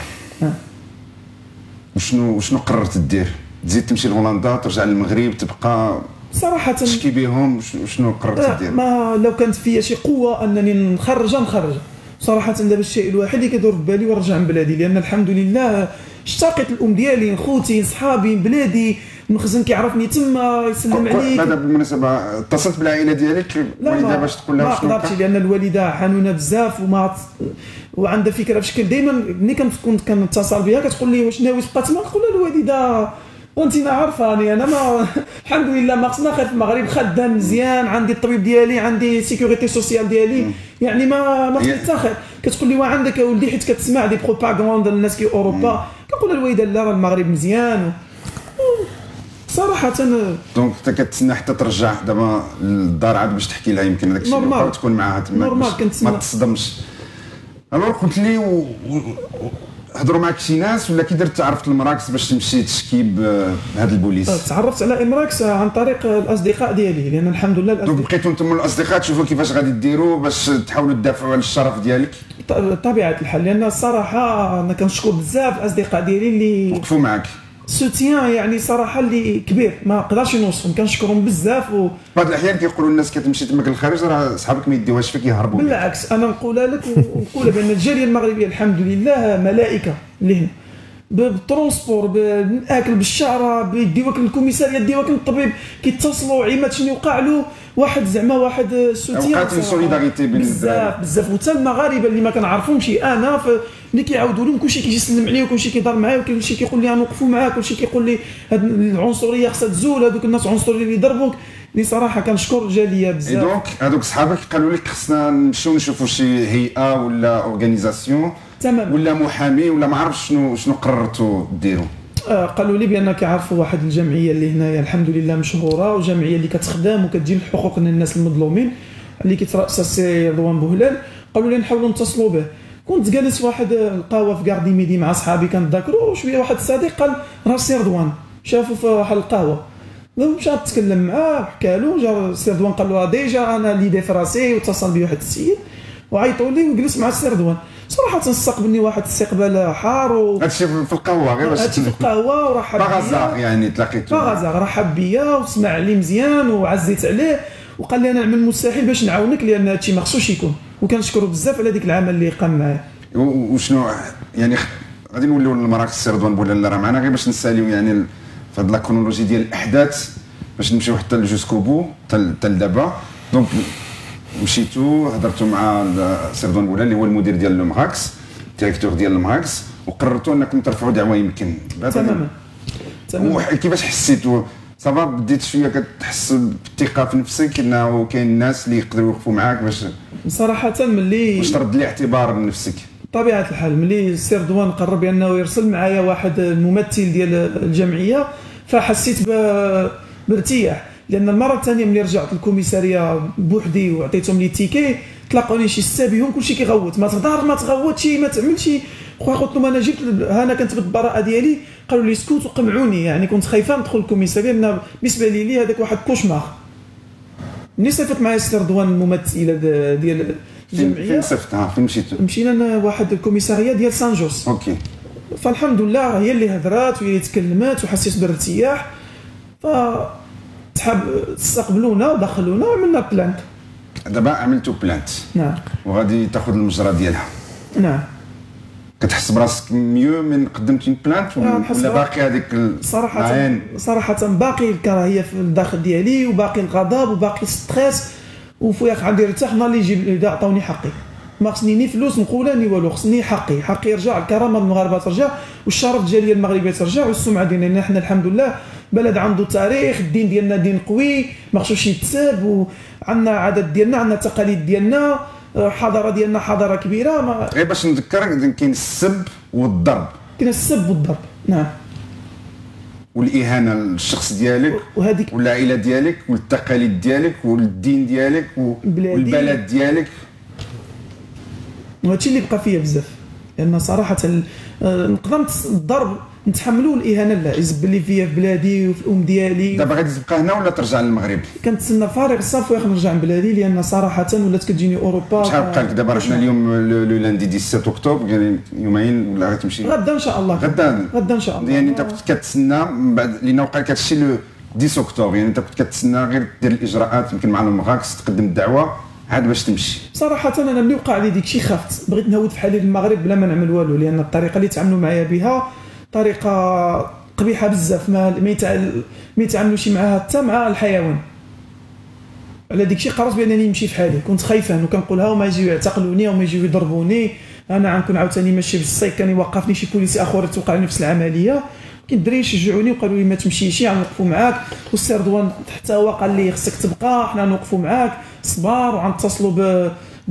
وشنو وشنو قررت دير؟ تزيد تمشي لهولندا، ترجع للمغرب، تبقى صراحه تشكي بهم؟ شنو قررت دير؟ ما لو كانت فيا شي قوه انني نخرج نخرج صراحه. دابا الشيء الوحيد اللي كيدور في بالي ونرجع من بلادي، لان الحمد لله اشتقيت الام ديالي، خوتي، صحابي، بلادي، المخزن كيعرفني تما يسلم عليك. هذا بالمناسبه اتصلت بالعائله ديالك الوالده باش تقول لها شنو؟ ما قدرتش لان الوالده حنونه بزاف وما وعندها فكره بشكل دائما ملي كنت كنتصل بها كتقول لي واش ناوي تبقى تما، نقول لها الوالده وانت ما عارفاني انا ما الحمد لله ما خصنا خير في المغرب، خدام مزيان، عندي الطبيب ديالي، عندي سيكوريتي سوسيال ديالي، يعني ما ما خصني حتى خير. كتقول لي وعندك اولدي حيت كتسمع دي بروباغندا الناس كي اوروبا، كنقول لها الوالده لا راه المغرب مزيان صراحه. دونك انت كتسنى حتى ترجع دابا للدار عاد باش تحكي لها، يمكن هذاك الشيء اللي تكون معاها تما ما تصدمش. الوغ قلت لي و... و... هضروا معك شي ناس ولا كي درت تعرفت لمراكش باش تمشي تشكي بهذا البوليس؟ تعرفت على مراكش عن طريق الاصدقاء ديالي، لان الحمد لله الأصدقاء. دونك بقيتوا انتم الاصدقاء تشوفوا كيفاش غادي ديروا باش تحاولوا تدافعوا على الشرف ديالك؟ بطبيعه الحال، لان الصراحه انا كنشكر بزاف الاصدقاء ديالي اللي وقفوا معك سوتيان، يعني صراحه اللي كبير ما نقدرش نوصفهم، كنشكرهم بزاف. و بعض الاحيان كيقولوا الناس كتمشي تما للخارج راه صحابك ما يديوهاش فيك يهربوا. بالعكس انا نقولها لك ونقولها بان الجاليه المغربيه الحمد لله ملائكه اللي هنا، بالترونسبور، بالاكل، بالشعره، بيديوك للكوميساريه، ديوك للطبيب، كيتصلوا عيمات شنو يوقع له، واحد زعما واحد سوتيان، وقعت سوليداريتي بزاف بزاف. وتا المغاربه اللي ما كنعرفهمش انا ملي كيعاودوا لهم كلشي كيجي يسلم عليه وكلشي كيهضر معايا وكلشي كيقول لي نوقفوا معاك، كلشي كيقول لي هاد العنصريه خصها تزول، هذوك الناس عنصريين اللي ضربوك. اللي صراحه كنشكر الجاليه بزاف. دونك هذوك صحابك قالوا لك خصنا نمشيو نشوفوا شي هيئه ولا اورغانيزاسيون تمام ولا محامي ولا ما عرفتش شنو شنو قررتوا ديروا؟ آه قالوا لي بان كيعرفوا واحد الجمعيه اللي هنايا الحمد لله مشهوره، وجمعيه اللي كتخدم وكتجيب الحقوق للناس المظلومين اللي كيترأسها السي رضوان بوهلال. قالوا لي نحاولوا نتصلوا به. كنت جالس واحد القهوه في كاردي ميدي مع صحابي كنتذاكروا شويه، واحد الصديق قال راه السي رضوان شافوا في واحد القهوه، مشى تكلم معاه حكى له، جا السي رضوان قال له ديجا انا ليدي في راسي، واتصل بي واحد السيد وعيطوا لي وجلس مع السي رضوان. صراحه استقبلني واحد الاستقبال حار و... هادشي في القهوه غير باش هادشي في القهوه ورحب بيا باغازار، يعني تلاقيتو باغازار، رحب بيا وسمع لي مزيان وعزيت عليه وقال لي انا نعمل المستحيل باش نعاونك لان هادشي ما خصوش يكون، وكنشكره بزاف على ديك العمل اللي قام معايا. وشنو يعني غادي نوليو لمراكش السي رضوان بولا راه معنا غير باش نساليو يعني في هاد لا كرونولوجي ديال الاحداث باش نمشيو حتى لجوسكو بو حتى لدابا. دونك مشيتو هضرتوا مع السي رضوان بولا اللي هو المدير ديال مراكش، ديريكتور ديال مراكش، وقررتوا انكم ترفعوا دعوه يمكن. تماما تماما. كيفاش حسيتوا؟ صافا بديت شويه كتحس بالثقه في نفسك انه كاين الناس اللي يقدروا يوقفوا معاك باش صراحه ملي باش ترد لي اعتبار لنفسك؟ طبيعه الحال ملي السي رضوان قرر بانه يرسل معايا واحد الممثل ديال الجمعيه فحسيت بارتياح، لان المره الثانيه ملي رجعت للكوميساريه بوحدي وعطيتهم لي تيكي تلاقوني شي سته بهم كلشي كيغوت، ما تهضر ما تغوتش ما تعملش. خويا قلت لهم انا جبت انا كنت بالبراءه ديالي، قالوا لي سكوت وقمعوني، يعني كنت خايفه ندخل الكوميساريه لان بالنسبه لي لي هذاك واحد كوشمار. ملي صيفط معايا السي رضوان الممثله ديال الجمعيه فين صيفطها؟ فين مشيتو؟ مشينا لواحد الكوميساريه ديال سان جوس. اوكي. فالحمد لله هي اللي هضرات وهي اللي تكلمات وحسيت بالارتياح، ف تحب استقبلونا ودخلونا وعملنا بلانت. دابا عملتوا بلانت. نعم. وغادي تاخذ المجرى ديالها. نعم. كتحس براسك ميو من قدمتي بلانت ولا باقي هذيك صراحه صراحه باقي الكراهيه في الداخل ديالي وباقي الغضب وباقي الستريس، وفوق غادي نرتاح نهار اللي يجي عطاوني حقي. ما خصني ني فلوس نقولها ني والو، خصني حقي، حقي يرجع، الكرامه المغاربه ترجع، والشرف الجاليه المغربيه ترجع، والسمعه ديالنا حنا الحمد لله بلد عنده تاريخ، الدين ديالنا دين قوي ما خصوش يتساب، وعندنا عادات ديالنا، عندنا تقاليد ديالنا، حضاره ديالنا حضاره كبيره. ما غير باش نذكرك كاين السب والضرب، كاين السب والضرب نعم، والاهانه للشخص ديالك وهذيك والعائله ديالك والتقاليد ديالك والدين ديالك والبلد ديالك، وهادشي اللي بقى فيا بزاف. لان صراحه نقدر الضرب نتحملوا، الاهانه لا، يزب لي فيا في بلادي وفي الام ديالي. دابا غادي تبقى هنا ولا ترجع للمغرب؟ كنتسنى فارغ الصف واخا نرجع لبلادي، لان صراحه ولات كتجيني اوروبا. شحال بقى لك دابا؟ رحنا اليوم لو لاندي سبعة اكتوبر، يعني يومين ولا غتمشي؟ غدا ان شاء الله. غدا غدا ان شاء الله. يعني انت كنت كتسنى من بعد، لان وقع لك هادشي لو عشرة اكتوبر، يعني انت كنت كتسنى غير دير الاجراءات يمكن مع المغاكس تقدم الدعوه عاد باش تمشي. صراحه انا ملي وقع لي ديك الشيء خفت، بغيت نهود في حالي للمغرب بلا ما نعمل والو، لان الطريقه اللي تعاملوا معايا بها طريقه قبيحه بزاف، ما ما يتعاملوش معاها حتى مع الحيوان. على ديك الشيء قررت بانني نمشي في حالي، كنت خايفه وكنقولها وما يجيو يعتقلوني وما يجيو يضربوني. انا غنكون عاوتاني ماشي بالسيك، كان يوقفني شي بوليسي اخر توقع نفس العمليه، كاين الدراري شجعوني وقالوا لي ما تمشيش، غنوقفوا معاك، والسير دوان حتى هو قال لي خصك تبقى، حنا نوقفوا معاك صبار، وغنتصلوا ب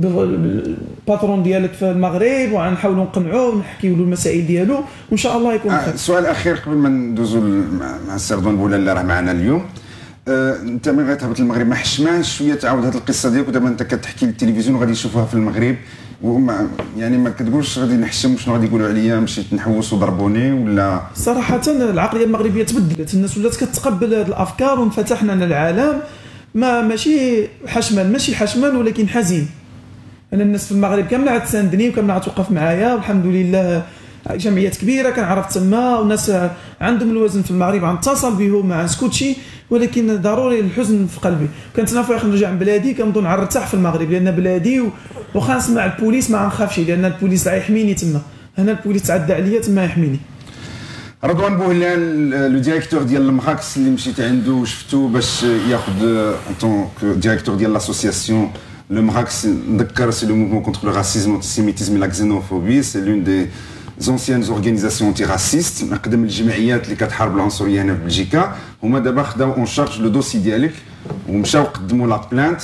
بالباترون ديالك في المغرب وغنحاولوا نقنعوه ونحكيوا له المسائل ديالو، وان شاء الله يكون خير. آه سؤال اخير قبل ما ندوزوا مع السير دوان بولا اللي راه معنا اليوم. آه انت من غير تهبط المغرب ما حشماش شويه تعاود هذه القصه ديالك، ودابا انت كتحكي للتلفزيون وغادي يشوفوها في المغرب، وما يعني ما كتقولش غادي نحشم شنو غادي يقولوا عليا، مشيت نحوس وضربوني ولا؟ صراحه العقليه المغربيه تبدلت، الناس ولات كتقبل هذه الافكار وانفتحنا للعالم، ما ماشي حشمان، ماشي حشمان ولكن حزين. انا الناس في المغرب كامله عاد تساندني وكامله عاد توقف معايا، والحمد لله جمعيات كبيره كنعرف تما، وناس عندهم الوزن في المغرب غنتصل بهم ما نسكتش، ولكن ضروري الحزن في قلبي. كنت نافع نرجع لبلادي كنظن نرتاح في المغرب، لان بلادي وخا نسمع البوليس ما غنخافش، لان البوليس راه يحميني تما، هنا البوليس تعدى عليا تما يحميني. رضوان بوهلال لو ديريكتور ديال المغاكس اللي مشيت عنده وشفتو باش ياخذ ان طونك ديريكتور ديال لاسوسياسيون Le MRAC, c'est le mouvement contre le racisme, l'antisémitisme et la xénophobie. C'est l'une des anciennes organisations antiracistes. نقدم الجمعيات اللي كتحارب العنصريه هنا في بلجيكا، هما دابا خداو اون شارج لو دوسي ديالك ومشاو قدموا لا بلانت،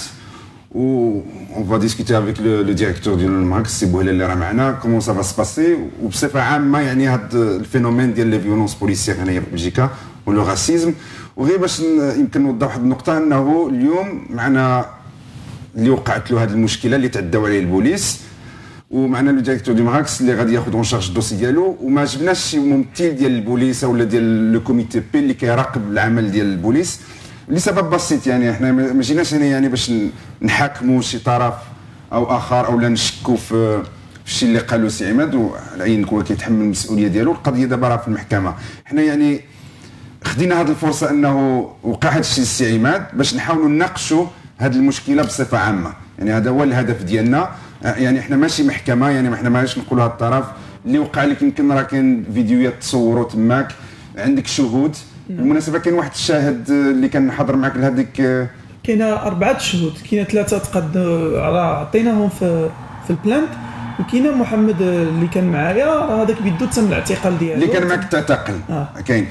و on va discuter avec le, le directeur ديال المغرب سي بوهلال اللي راه معنا كومون سا فا سباسي، وبصفه عامه يعني هذا الفينومين ديال لي فيولونس بوليسيير هنايا في بلجيكا ولو راسيزم. وغير باش يمكن نوضح واحد النقطه، انه اليوم معنا اللي وقعت له هذه المشكله اللي تعداو عليه البوليس، ومعنا لو ديريكتور دو مراكس اللي غادي ياخذ اون شارج الدوسي ديالو، وما جبناش شي ممثل ديال البوليس ولا ديال لو كوميتي بي اللي كيراقب العمل ديال البوليس لسبب بسيط. يعني احنا ما جيناش هنا يعني باش نحاكموا شي طرف او اخر او لا نشكوا في الشيء اللي قالو سي عماد، وعلى عين كل كيتحمل المسؤوليه ديالو. القضيه دابا راه في المحكمه، حنا يعني خدينا هذه الفرصه انه وقع هذا الشيء سي عماد باش نحاولوا نناقشوا هذه المشكله بصفه عامه. يعني هذا هو الهدف ديالنا، يعني احنا ماشي محكمه، يعني احنا ماش نقولوا هذا الطرف اللي وقع لك يمكن راه كاين فيديوهات تصوروا تماك عندك شهود. بالمناسبه كاين واحد الشاهد اللي كان حاضر معك لهذيك، كاينه اربعه شهود، كاينه ثلاثه تقد راه عطيناهم في في البلانت، وكاينه محمد اللي كان معايا راه هذاك بيدو تم الاعتقال ديالو اللي كان معك تعتقل. آه. كاين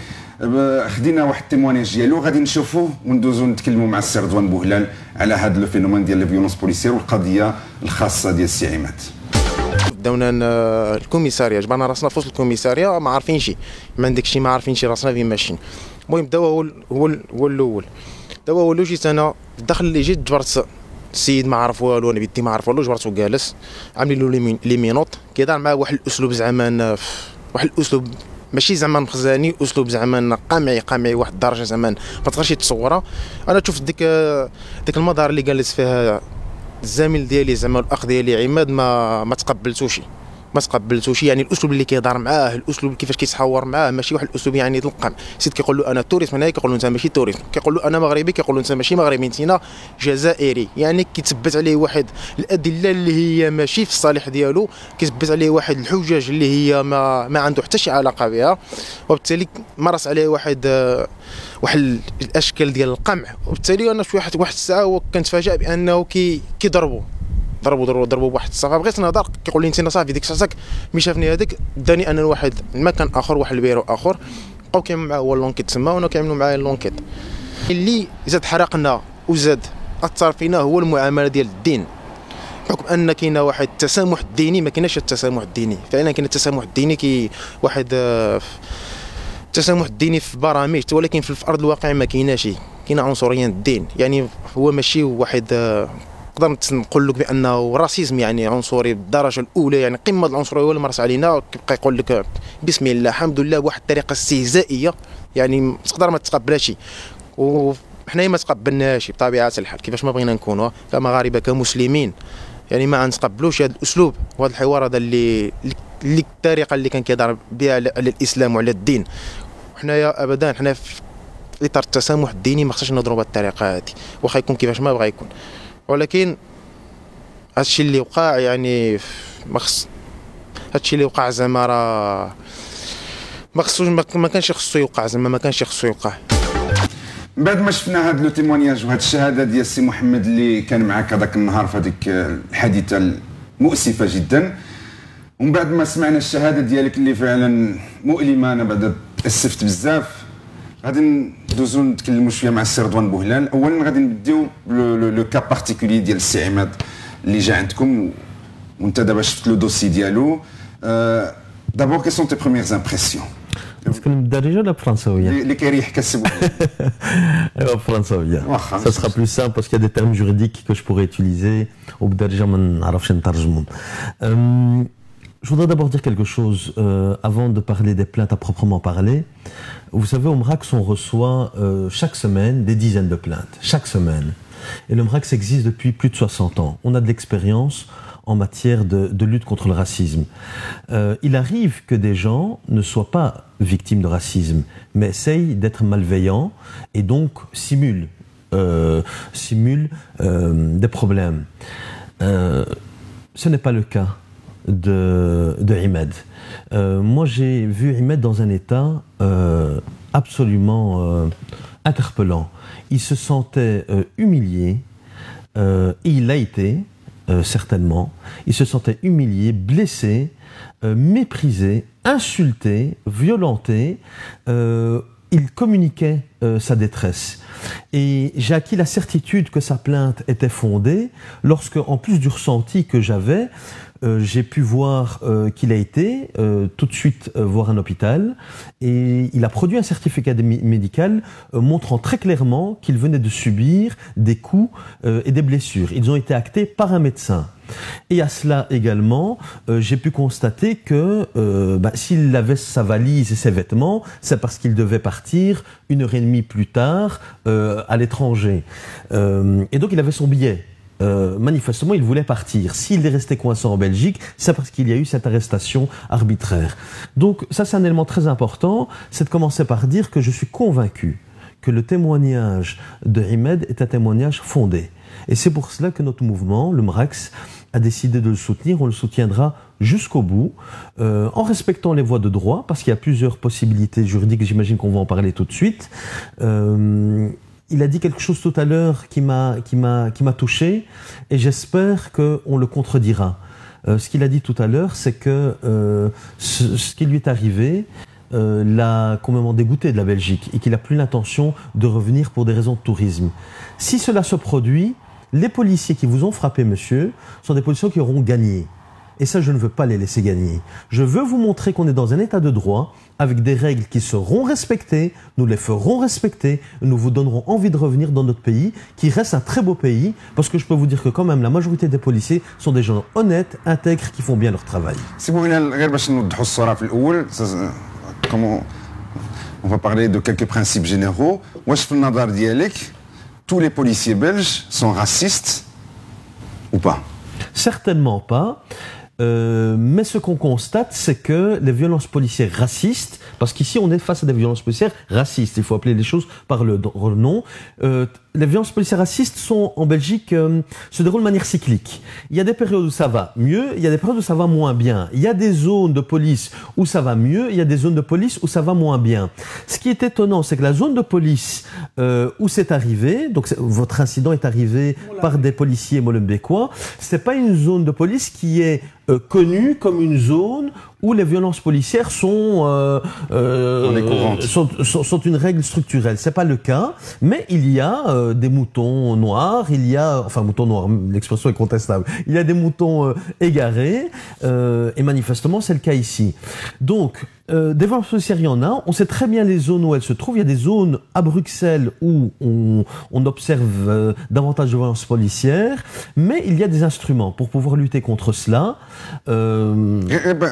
خدينا واحد التيموانيج ديالو غادي نشوفوه وندوزو نتكلموا مع السي رضوان بوهلال على هذا لو فينومين ديال لي فيولونس بوليسيير والقضيه الخاصه ديال السي عماد. داونا الكوميساريه، جبرنا راسنا في وسط الكوميساريه ما عارفين شي، ما عندك شي ما عارفين شي راسنا فين ماشيين. المهم داو هو هو هو الاول، داو هو جيت انا الداخل اللي جيت جبرت السيد ما عرف والو، انا بيدي ما عرف والو، جبرتو جالس عاملين له لي مينوط كيدار معاه واحد الاسلوب زعما واحد الاسلوب ماشي زعما مخزاني، اسلوب زعما قمعي قمعي واحد الدرجه زعما ما تقدرش تصورها. انا شفت ديك ديك المظاهر اللي جالس فيها الزميل ديالي زعما الاخ ديالي عماد ما ما تقبلتوش ما تقبلتوش يعني الاسلوب اللي كيدار معاه، الاسلوب كيفاش كيتحاور معاه ماشي واحد الاسلوب يعني تلقى سيد كيقول له انا توريست هنايا، كيقول له انت ماشي توريست، كيقول له انا مغربي، كيقول له انت ماشي مغربي انت جزائري. يعني كيتثبت عليه واحد الادله اللي هي ماشي في الصالح ديالو، كيتثبت عليه واحد الحجج اللي هي ما ما عنده حتى شي علاقه بها، وبالتالي مارس عليه واحد واحد الاشكال ديال القمع. وبالتالي انا في واحد واحد الساعه كنتفاجئ بانه كي كيضربوا ضربوا ضربوا ضربوا بواحد الصفه بغيت نهضر كيقول لي انت صافي ديك الساعه ملي شافني هذاك داني انا لواحد المكان اخر واحد البيرو اخر بقاو كيعملوا معاه هو لونكيت تما وانا كيعملوا معايا لونكيت اللي زاد حرقنا وزاد اثر فينا هو المعامله ديال الدين بحكم ان كاين واحد التسامح الديني ما كاينش التسامح الديني فعلا كاين التسامح الديني كي واحد التسامح الديني في برامج ولكن في ارض الواقع ما كايناش كاين عنصريه الدين يعني هو ماشي واحد نقدر نقول لك بانه راسيزم يعني عنصري بالدرجه الاولى يعني قمه العنصريه هو اللي مارس علينا كيبقى يقول لك بسم الله الحمد لله بواحد الطريقه استهزائيه يعني تقدر ما تقبلهاش وحنايا ما تقبلناهاش بطبيعه الحال كيفاش ما بغينا نكونوا كمغاربه كمسلمين يعني ما غنتقبلوش هذا الاسلوب وهذا الحوار هذا اللي اللي الطريقه اللي كان كيهضر بها على الاسلام وعلى الدين حنايا ابدا حنا في اطار التسامح الديني ما خصناش نهضروا بهذه الطريقه هذه واخا يكون كيفاش ما بغى يكون ولكن هادشي اللي وقع يعني ما خص هادشي اللي وقع زعما راه ما خصوش ما كانش خصو يوقع زعما ما كانش خصو يوقع. من بعد ما شفنا هذا لو تيمونياج وهاد الشهاده ديال السي محمد اللي كان معك هذاك النهار في هذيك الحادثه المؤسفه جدا ومن بعد ما سمعنا الشهاده ديالك اللي فعلا مؤلمه انا بعد تاسفت بزاف غادي ندوزو نتكلموا شويه مع السي رضوان بوهلال. اولا غادي نبداو لو كا بارتيكولي ديال السي عماد اللي جا عندكم وانت دابا شفت لو دوسي ديالو. دابور كي سون تي بروميير امبرسيون؟ نتكلم بالدارجه ولا بالفرنساويه؟ اللي كيريحك السي بوهلال. ايوا بالفرنساويه. Ça sera plus simple parce qu'il y a des termes juridiques que je pourrais utiliser وبالدارجه ما نعرفش نترجمهم. Je voudrais d'abord dire quelque chose euh, avant de parler des plaintes à proprement parler. Vous savez, au M R A C S, on reçoit euh, chaque semaine des dizaines de plaintes, chaque semaine. Et le M R A C S existe depuis plus de soixante ans. On a de l'expérience en matière de, de lutte contre le racisme. Euh, il arrive que des gens ne soient pas victimes de racisme, mais essayent d'être malveillants et donc simulent, euh, simulent euh, des problèmes. Euh, ce n'est pas le cas de, de Imed. Euh, moi, j'ai vu Imed dans un état euh, absolument euh, interpellant. Il se sentait euh, humilié, euh, et il l'a été, euh, certainement. Il se sentait humilié, blessé, euh, méprisé, insulté, violenté. Euh, il communiquait euh, sa détresse. Et j'ai acquis la certitude que sa plainte était fondée lorsque, en plus du ressenti que j'avais, Euh, j'ai pu voir euh, qu'il a été euh, tout de suite euh, voir un hôpital et il a produit un certificat médical euh, montrant très clairement qu'il venait de subir des coups euh, et des blessures. Ils ont été actés par un médecin. Et à cela également, euh, j'ai pu constater que euh, bah, s'il avait sa valise et ses vêtements, c'est parce qu'il devait partir une heure et demie plus tard euh, à l'étranger. Euh, et donc il avait son billet. Euh, manifestement, il voulait partir. S'il est resté coincé en Belgique, c'est parce qu'il y a eu cette arrestation arbitraire. Donc, ça, c'est un élément très important. C'est de commencer par dire que je suis convaincu que le témoignage de Imed est un témoignage fondé. Et c'est pour cela que notre mouvement, le M R A C S, a décidé de le soutenir. On le soutiendra jusqu'au bout, euh, en respectant les voies de droit, parce qu'il y a plusieurs possibilités juridiques. J'imagine qu'on va en parler tout de suite. Euh, Il a dit quelque chose tout à l'heure qui m'a qui m'a qui m'a touché et j'espère que on le contredira. Euh, ce qu'il a dit tout à l'heure, c'est que euh, ce, ce qui lui est arrivé euh, l'a complètement dégoûté de la Belgique et qu'il n'a plus l'intention de revenir pour des raisons de tourisme. Si cela se produit, les policiers qui vous ont frappé, monsieur, sont des policiers qui auront gagné. Et ça, je ne veux pas les laisser gagner. Je veux vous montrer qu'on est dans un état de droit, avec des règles qui seront respectées, nous les ferons respecter, nous vous donnerons envie de revenir dans notre pays, qui reste un très beau pays, parce que je peux vous dire que quand même la majorité des policiers sont des gens honnêtes, intègres, qui font bien leur travail. Si vous voulez, غير باش نوضحوا الصورة في الأول, comment on va parler de quelques principes généraux. واش في النظر ديالك tous les policiers belges sont racistes ou pas? Certainement pas. Euh, mais ce qu'on constate, c'est que les violences policières racistes, parce qu'ici on est face à des violences policières racistes, il faut appeler les choses par le nom, euh, les violences policières racistes sont en Belgique euh, se déroulent de manière cyclique. Il y a des périodes où ça va mieux, il y a des périodes où ça va moins bien. Il y a des zones de police où ça va mieux, il y a des zones de police où ça va moins bien. Ce qui est étonnant, c'est que la zone de police euh, où c'est arrivé, donc votre incident est arrivé par des policiers molenbeekois, c'est pas une zone de police qui est euh, connue comme une zone où les violences policières sont, euh, euh, sont, sont, sont une règle structurelle. C'est pas le cas, mais il y a euh, des moutons noirs, il y a, enfin moutons noirs, l'expression est contestable, il y a des moutons euh, égarés, euh, et manifestement c'est le cas ici. Donc, Euh, des violences policières, il y en a. On sait très bien les zones où elles se trouvent. Il y a des zones à Bruxelles où on, on observe euh, davantage de violences policières, mais il y a des instruments pour pouvoir lutter contre cela. Euh...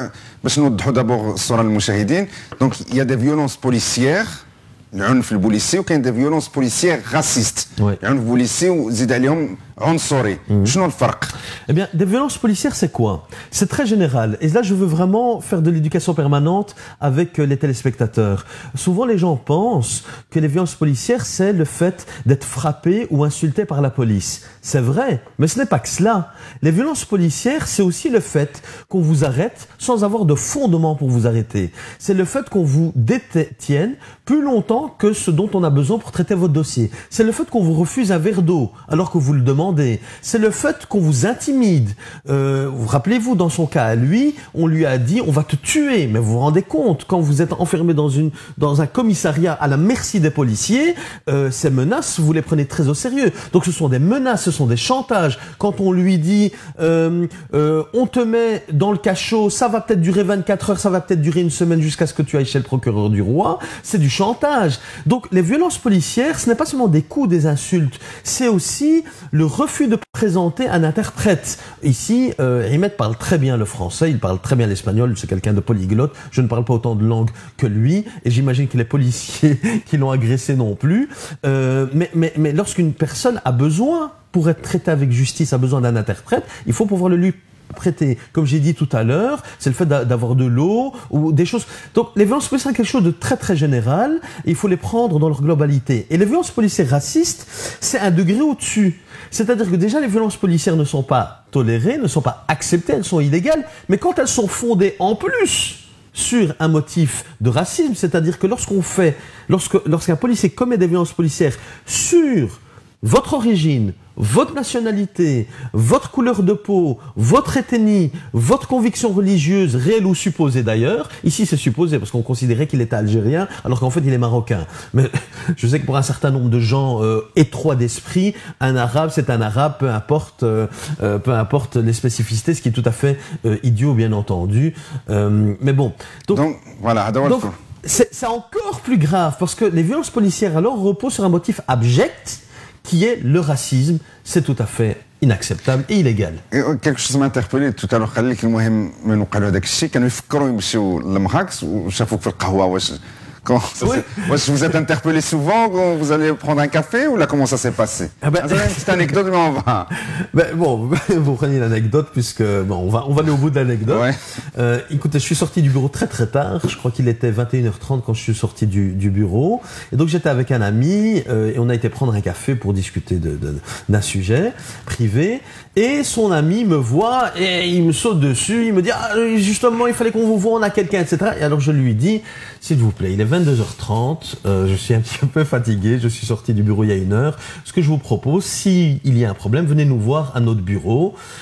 باش نوضحوا دابور الصوره للمشاهدين. دونك il y a des violences policières العنف البوليسي وكاين دي فيولونس بوليسيير راسيست العنف بوليسي وزيد عليهم عنصري شنو الفرق؟ Eh bien, des violences policières, c'est quoi? C'est très général. Et là, je veux vraiment faire de l'éducation permanente avec les téléspectateurs. Souvent, les gens pensent que les violences policières, c'est le fait d'être frappé ou insulté par la police. C'est vrai, mais ce n'est pas que cela. Les violences policières, c'est aussi le fait qu'on vous arrête sans avoir de fondement pour vous arrêter. C'est le fait qu'on vous détienne plus longtemps que ce dont on a besoin pour traiter votre dossier. C'est le fait qu'on vous refuse un verre d'eau alors que vous le demandez. C'est le fait qu'on vous intimide. Euh, rappelez-vous, dans son cas à lui, on lui a dit on va te tuer. Mais vous vous rendez compte, quand vous êtes enfermé dans, une, dans un commissariat à la merci des policiers, euh, ces menaces, vous les prenez très au sérieux. Donc ce sont des menaces, ce sont des chantages. Quand on lui dit euh, euh, on te met dans le cachot, ça va peut-être durer vingt-quatre heures, ça va peut-être durer une semaine jusqu'à ce que tu ailles chez le procureur du roi, c'est du chantage. Donc les violences policières, ce n'est pas seulement des coups, des insultes, c'est aussi le refus de présenter un interprète. Ici, euh, Ahmed parle très bien le français, il parle très bien l'espagnol, c'est quelqu'un de polyglotte, je ne parle pas autant de langues que lui, et j'imagine que les policiers qui l'ont agressé non plus. Euh, mais mais, mais lorsqu'une personne a besoin, pour être traitée avec justice, a besoin d'un interprète, il faut pouvoir le lui prêter. Comme j'ai dit tout à l'heure, c'est le fait d'avoir de l'eau ou des choses. Donc les violences policières, c'est quelque chose de très très général, et il faut les prendre dans leur globalité. Et les violences policières racistes, c'est un degré au-dessus. C'est-à-dire que déjà les violences policières ne sont pas tolérées, ne sont pas acceptées, elles sont illégales, mais quand elles sont fondées en plus sur un motif de racisme, c'est-à-dire que lorsqu'on fait, lorsque, lorsqu'un policier commet des violences policières sur votre origine, votre nationalité, votre couleur de peau, votre ethnie, votre conviction religieuse, réelle ou supposée d'ailleurs. Ici, c'est supposé parce qu'on considérait qu'il était algérien, alors qu'en fait, il est marocain. Mais je sais que pour un certain nombre de gens euh, étroits d'esprit, un arabe, c'est un arabe, peu importe, euh, euh, peu importe les spécificités, ce qui est tout à fait euh, idiot, bien entendu. Euh, mais bon. Donc, donc voilà. Donc, c'est encore plus grave parce que les violences policières alors reposent sur un motif abject, qui est le racisme. C'est tout à fait inacceptable et illégal. quelque chose m'a interpellé tout à l'heure. قال لك المهم من وقع له هذاك الشيء كانوا يفكروا يمشيوا للمراكش وشافوك في القهوه. واش Quand, oui. Vous êtes interpellé souvent quand vous allez prendre un café ou là comment ça s'est passé? Ah ben, une petite anecdote, mais on va. Ben, bon, vous prenez l'anecdote puisque bon, on va on va aller au bout de l'anecdote. Ouais. Euh, écoutez, je suis sorti du bureau très très tard. Je crois qu'il était vingt et une heures trente quand je suis sorti du, du bureau. Et donc j'étais avec un ami euh, et on a été prendre un café pour discuter de, de, d'un sujet privé. Et son ami me voit et il me saute dessus. Il me dit ah, justement il fallait qu'on vous voit, on a quelqu'un, et cetera. Et alors je lui dis s'il vous plaît, il est vingt-deux heures trente, euh, je suis un petit peu fatigué, je suis sorti du bureau il y a une heure. Ce que je vous propose, s'il y a un problème, venez nous voir à notre bureau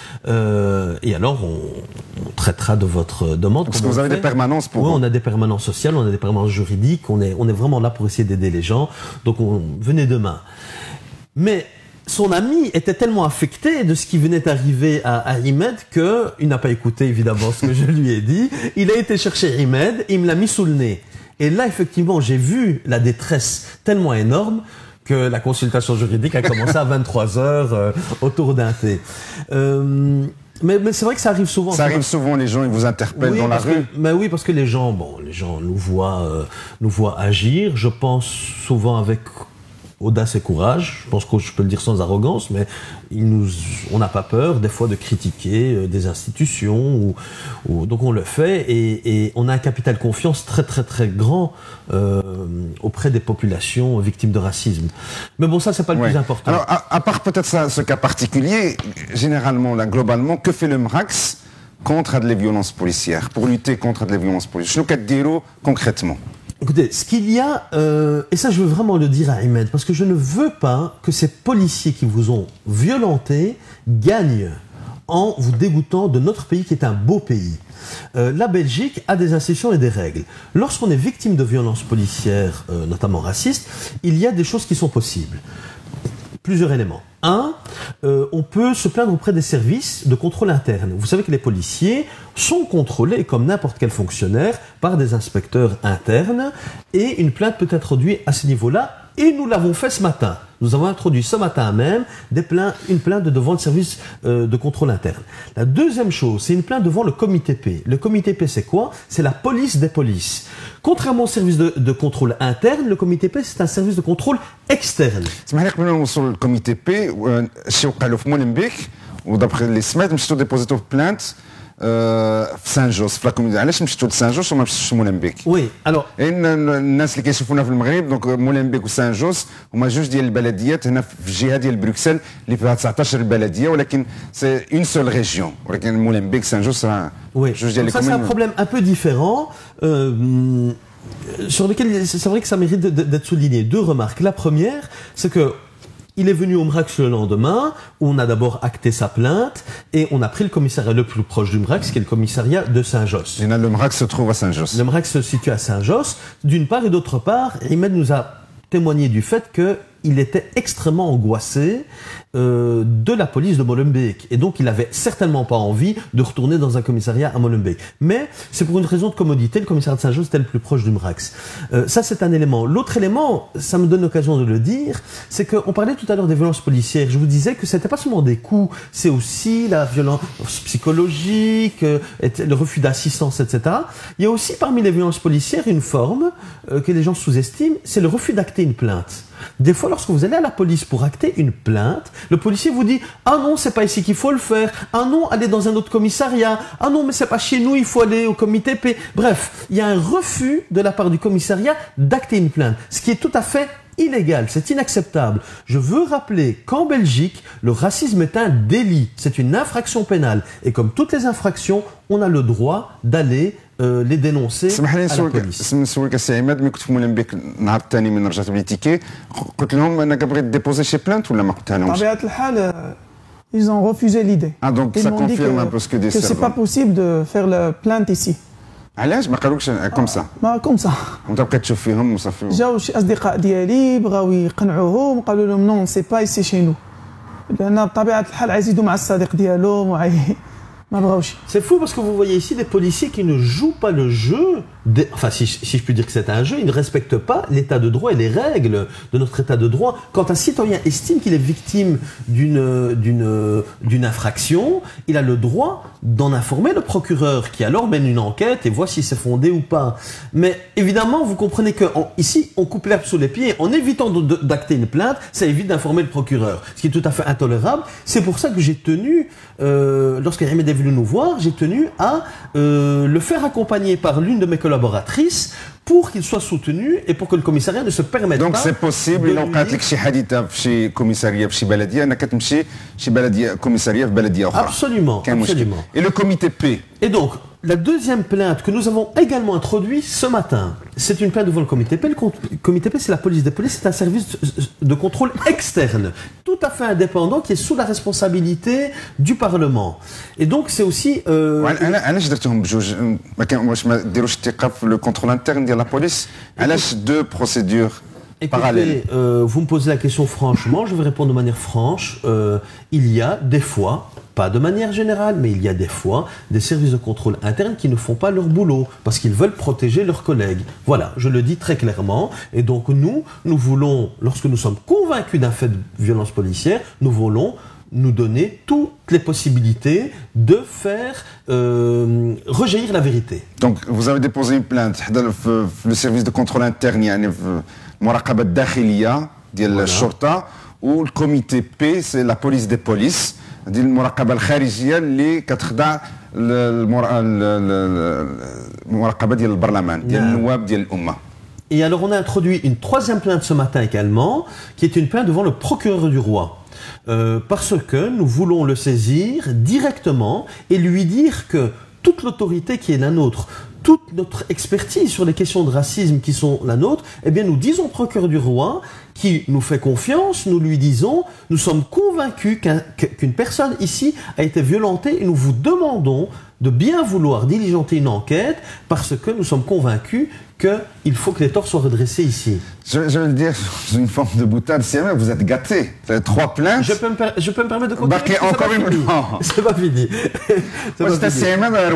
euh, et alors on, on traitera de votre demande. Parce que vous avez fait. Des permanences pour Oui, on a des permanences sociales, on a des permanences juridiques, on est, on est vraiment là pour essayer d'aider les gens. Donc on, venez demain. Mais son ami était tellement affecté de ce qui venait d'arriver à, à Ahmed qu'il n'a pas écouté évidemment ce que je lui ai dit. Il a été chercher Ahmed et il me l'a mis sous le nez. Et là, effectivement, j'ai vu la détresse tellement énorme que la consultation juridique a commencé à vingt-trois heures euh, autour d'un thé. Euh, mais, mais c'est vrai que ça arrive souvent. Ça arrive souvent, les gens ils vous interpellent oui, dans la rue. Que, mais oui, parce que les gens, bon, les gens nous voient, euh, nous voient agir. Je pense souvent avec audace et courage. Je pense que je peux le dire sans arrogance, mais il nous, on n'a pas peur des fois de critiquer des institutions. Ou, ou, donc on le fait et, et on a un capital confiance très très très grand euh, auprès des populations victimes de racisme. Mais bon, ça c'est pas le ouais. plus important. Alors à, à part peut-être ça, ce cas particulier, généralement, là, globalement, que fait le M R A C S contre les violences policières, pour lutter contre les violences policières? Je ne sais pas concrètement. Écoutez, ce qu'il y a, euh, et ça je veux vraiment le dire à Ahmed, parce que je ne veux pas que ces policiers qui vous ont violenté gagnent en vous dégoûtant de notre pays qui est un beau pays. Euh, la Belgique a des institutions et des règles. Lorsqu'on est victime de violences policières, euh, notamment racistes, il y a des choses qui sont possibles. Plusieurs éléments. Un, euh, on peut se plaindre auprès des services de contrôle interne. Vous savez que les policiers sont contrôlés, comme n'importe quel fonctionnaire, par des inspecteurs internes, et une plainte peut être introduite à ce niveau-là, et nous l'avons fait ce matin. Nous avons introduit ce matin même des plaintes, une plainte devant le service euh, de contrôle interne. La deuxième chose, c'est une plainte devant le comité P. Le comité P, c'est quoi? C'est la police des polices. Contrairement au service de, de contrôle interne, le comité P, c'est un service de contrôle externe. Le comité P, chez Molenbeek, ou d'après les semaines, je suis déposé une plainte. في سان جوز في لاكوميدي. علاش مشيتوا لسان جوز وما مشيتوش لمولنبيك؟ وي الوغ الناس اللي كيشوفونا في المغرب دونك مولنبيك وسان جوز هما جوج ديال البلديات هنا في الجهه ديال بروكسل اللي فيها تسعطاش بلديه ولكن سي اون سول ريجيون ولكن مولنبيك سان جوز راه جوج ديال الكومون. Ça c'est un problème un peu différent euh, sur lequel c'est vrai que ça mérite d'être souligné. Deux remarques. La première, c'est que il est venu au M R A C S le lendemain, où on a d'abord acté sa plainte, et on a pris le commissariat le plus proche du M R A C S, qui est le commissariat de Saint-Josse. Et là, le M R A C S se trouve à Saint-Josse. Le M R A C S se situe à Saint-Josse, d'une part, et d'autre part, Ahmed nous a témoigné du fait qu'il était extrêmement angoissé euh, de la police de Molenbeek. Et donc, il n'avait certainement pas envie de retourner dans un commissariat à Molenbeek. Mais c'est pour une raison de commodité, le commissariat de Saint-Josse était le plus proche du M R A C S. Euh, ça, c'est un élément. L'autre élément, ça me donne l'occasion de le dire, c'est qu'on parlait tout à l'heure des violences policières. Je vous disais que c'était pas seulement des coups, c'est aussi la violence psychologique, euh, le refus d'assistance, et cetera. Il y a aussi parmi les violences policières une forme euh, que les gens sous-estiment, c'est le refus d'acter une plainte. Des fois, lorsque vous allez à la police pour acter une plainte, le policier vous dit « Ah non, c'est pas ici qu'il faut le faire. Ah non, allez dans un autre commissariat. Ah non, mais c'est pas chez nous, il faut aller au comité P. » Bref, il y a un refus de la part du commissariat d'acter une plainte, ce qui est tout à fait illégal, c'est inacceptable. Je veux rappeler qu'en Belgique, le racisme est un délit, c'est une infraction pénale. Et comme toutes les infractions, on a le droit d'aller euh, les dénoncer à la police. نسولك السي عماد ملي كنت في مولنبيك النهار الثاني من رجعت بلي تيكي قلت لهم انك بغيت ديبوزي شي بلانت ولا ما قلتها لهمش؟ بطبيعة الحال ils ont refusé l'idée. Ah donc ça confirme un peu ce que disent. Que c'est pas possible de faire la plainte ici. علاش ما قالوكش كوم سا؟ ما كوم سا. وانت بقيت تشوف فيهم وصافي. جاو شي اصدقاء ديالي بغاو يقنعوهم قالوا لهم نون سي با ايسي شي نو. لان بطبيعة الحال عايز يدو مع الصديق ديالهم وعاي C'est fou parce que vous voyez ici des policiers qui ne jouent pas le jeu, des... enfin si, si je puis dire que c'est un jeu, ils ne respectent pas l'état de droit et les règles de notre état de droit. Quand un citoyen estime qu'il est victime d'une, d'une, d'une infraction, il a le droit d'en informer le procureur qui alors mène une enquête et voit si c'est fondé ou pas. Mais évidemment, vous comprenez que en, ici, on coupe l'herbe sous les pieds. En évitant de, de, d'acter une plainte, ça évite d'informer le procureur, ce qui est tout à fait intolérable. C'est pour ça que j'ai tenu, euh, lorsque Ahmed est venu nous voir, j'ai tenu à euh, le faire accompagner par l'une de mes collaboratrices pour qu'il soit soutenu et pour que le commissariat ne se permette Donc pas. Donc c'est possible, il وقعت لك شي حادثة في شي كوميسارية في شي بلدية انك تمشي شي بلدية كوميسارية في بلدية أخرى. Absolument, absolument. Et le comité P. Et donc, la deuxième plainte que nous avons également introduite ce matin, c'est une plainte devant le comité P. Le comité P, c'est la police des polices, c'est un service de contrôle externe, tout à fait indépendant, qui est sous la responsabilité du Parlement. Et donc, c'est aussi... علاش درتهم بجوج؟ واش ما ديروش الثقة في le contrôle interne de la police؟ علاش deux procédures parallèles؟ euh, vous me posez la question franchement, je vais répondre de manière franche. Euh, il y a des fois... Pas de manière générale, mais il y a des fois des services de contrôle interne qui ne font pas leur boulot parce qu'ils veulent protéger leurs collègues. Voilà, je le dis très clairement. Et donc nous, nous voulons, lorsque nous sommes convaincus d'un fait de violence policière, nous voulons nous donner toutes les possibilités de faire euh, rejaillir la vérité. Donc vous avez déposé une plainte le service de contrôle interne, يعني في المراقبة الداخلية ديال الشرطه والكوميتي بي سي لا بوليس دي بوليس ديال المراقبه الخارجيه اللي كتخضع للمراقبه ديال البرلمان ديال النواب ديال الامه. Et alors on a introduit une troisième plainte ce matin également, qui est une plainte devant le procureur du roi. Euh, parce que nous voulons le saisir directement et lui dire que toute l'autorité qui est la nôtre, toute notre expertise sur les questions de racisme qui sont la nôtre, eh bien nous disons au procureur du roi qui nous fait confiance, nous lui disons, nous sommes convaincus qu'un, qu'une personne ici a été violentée et nous vous demandons de bien vouloir diligenter une enquête parce que nous sommes convaincus qu'il faut que les torts soient redressés ici. Je, je veux le dire, sous une forme de boutade, c'est vrai, vous êtes gâtés. Vous avez trois plaintes. Je peux me, per- je peux me permettre de continuer. Bah, encore une fois. C'est pas fini. C'est pas fini.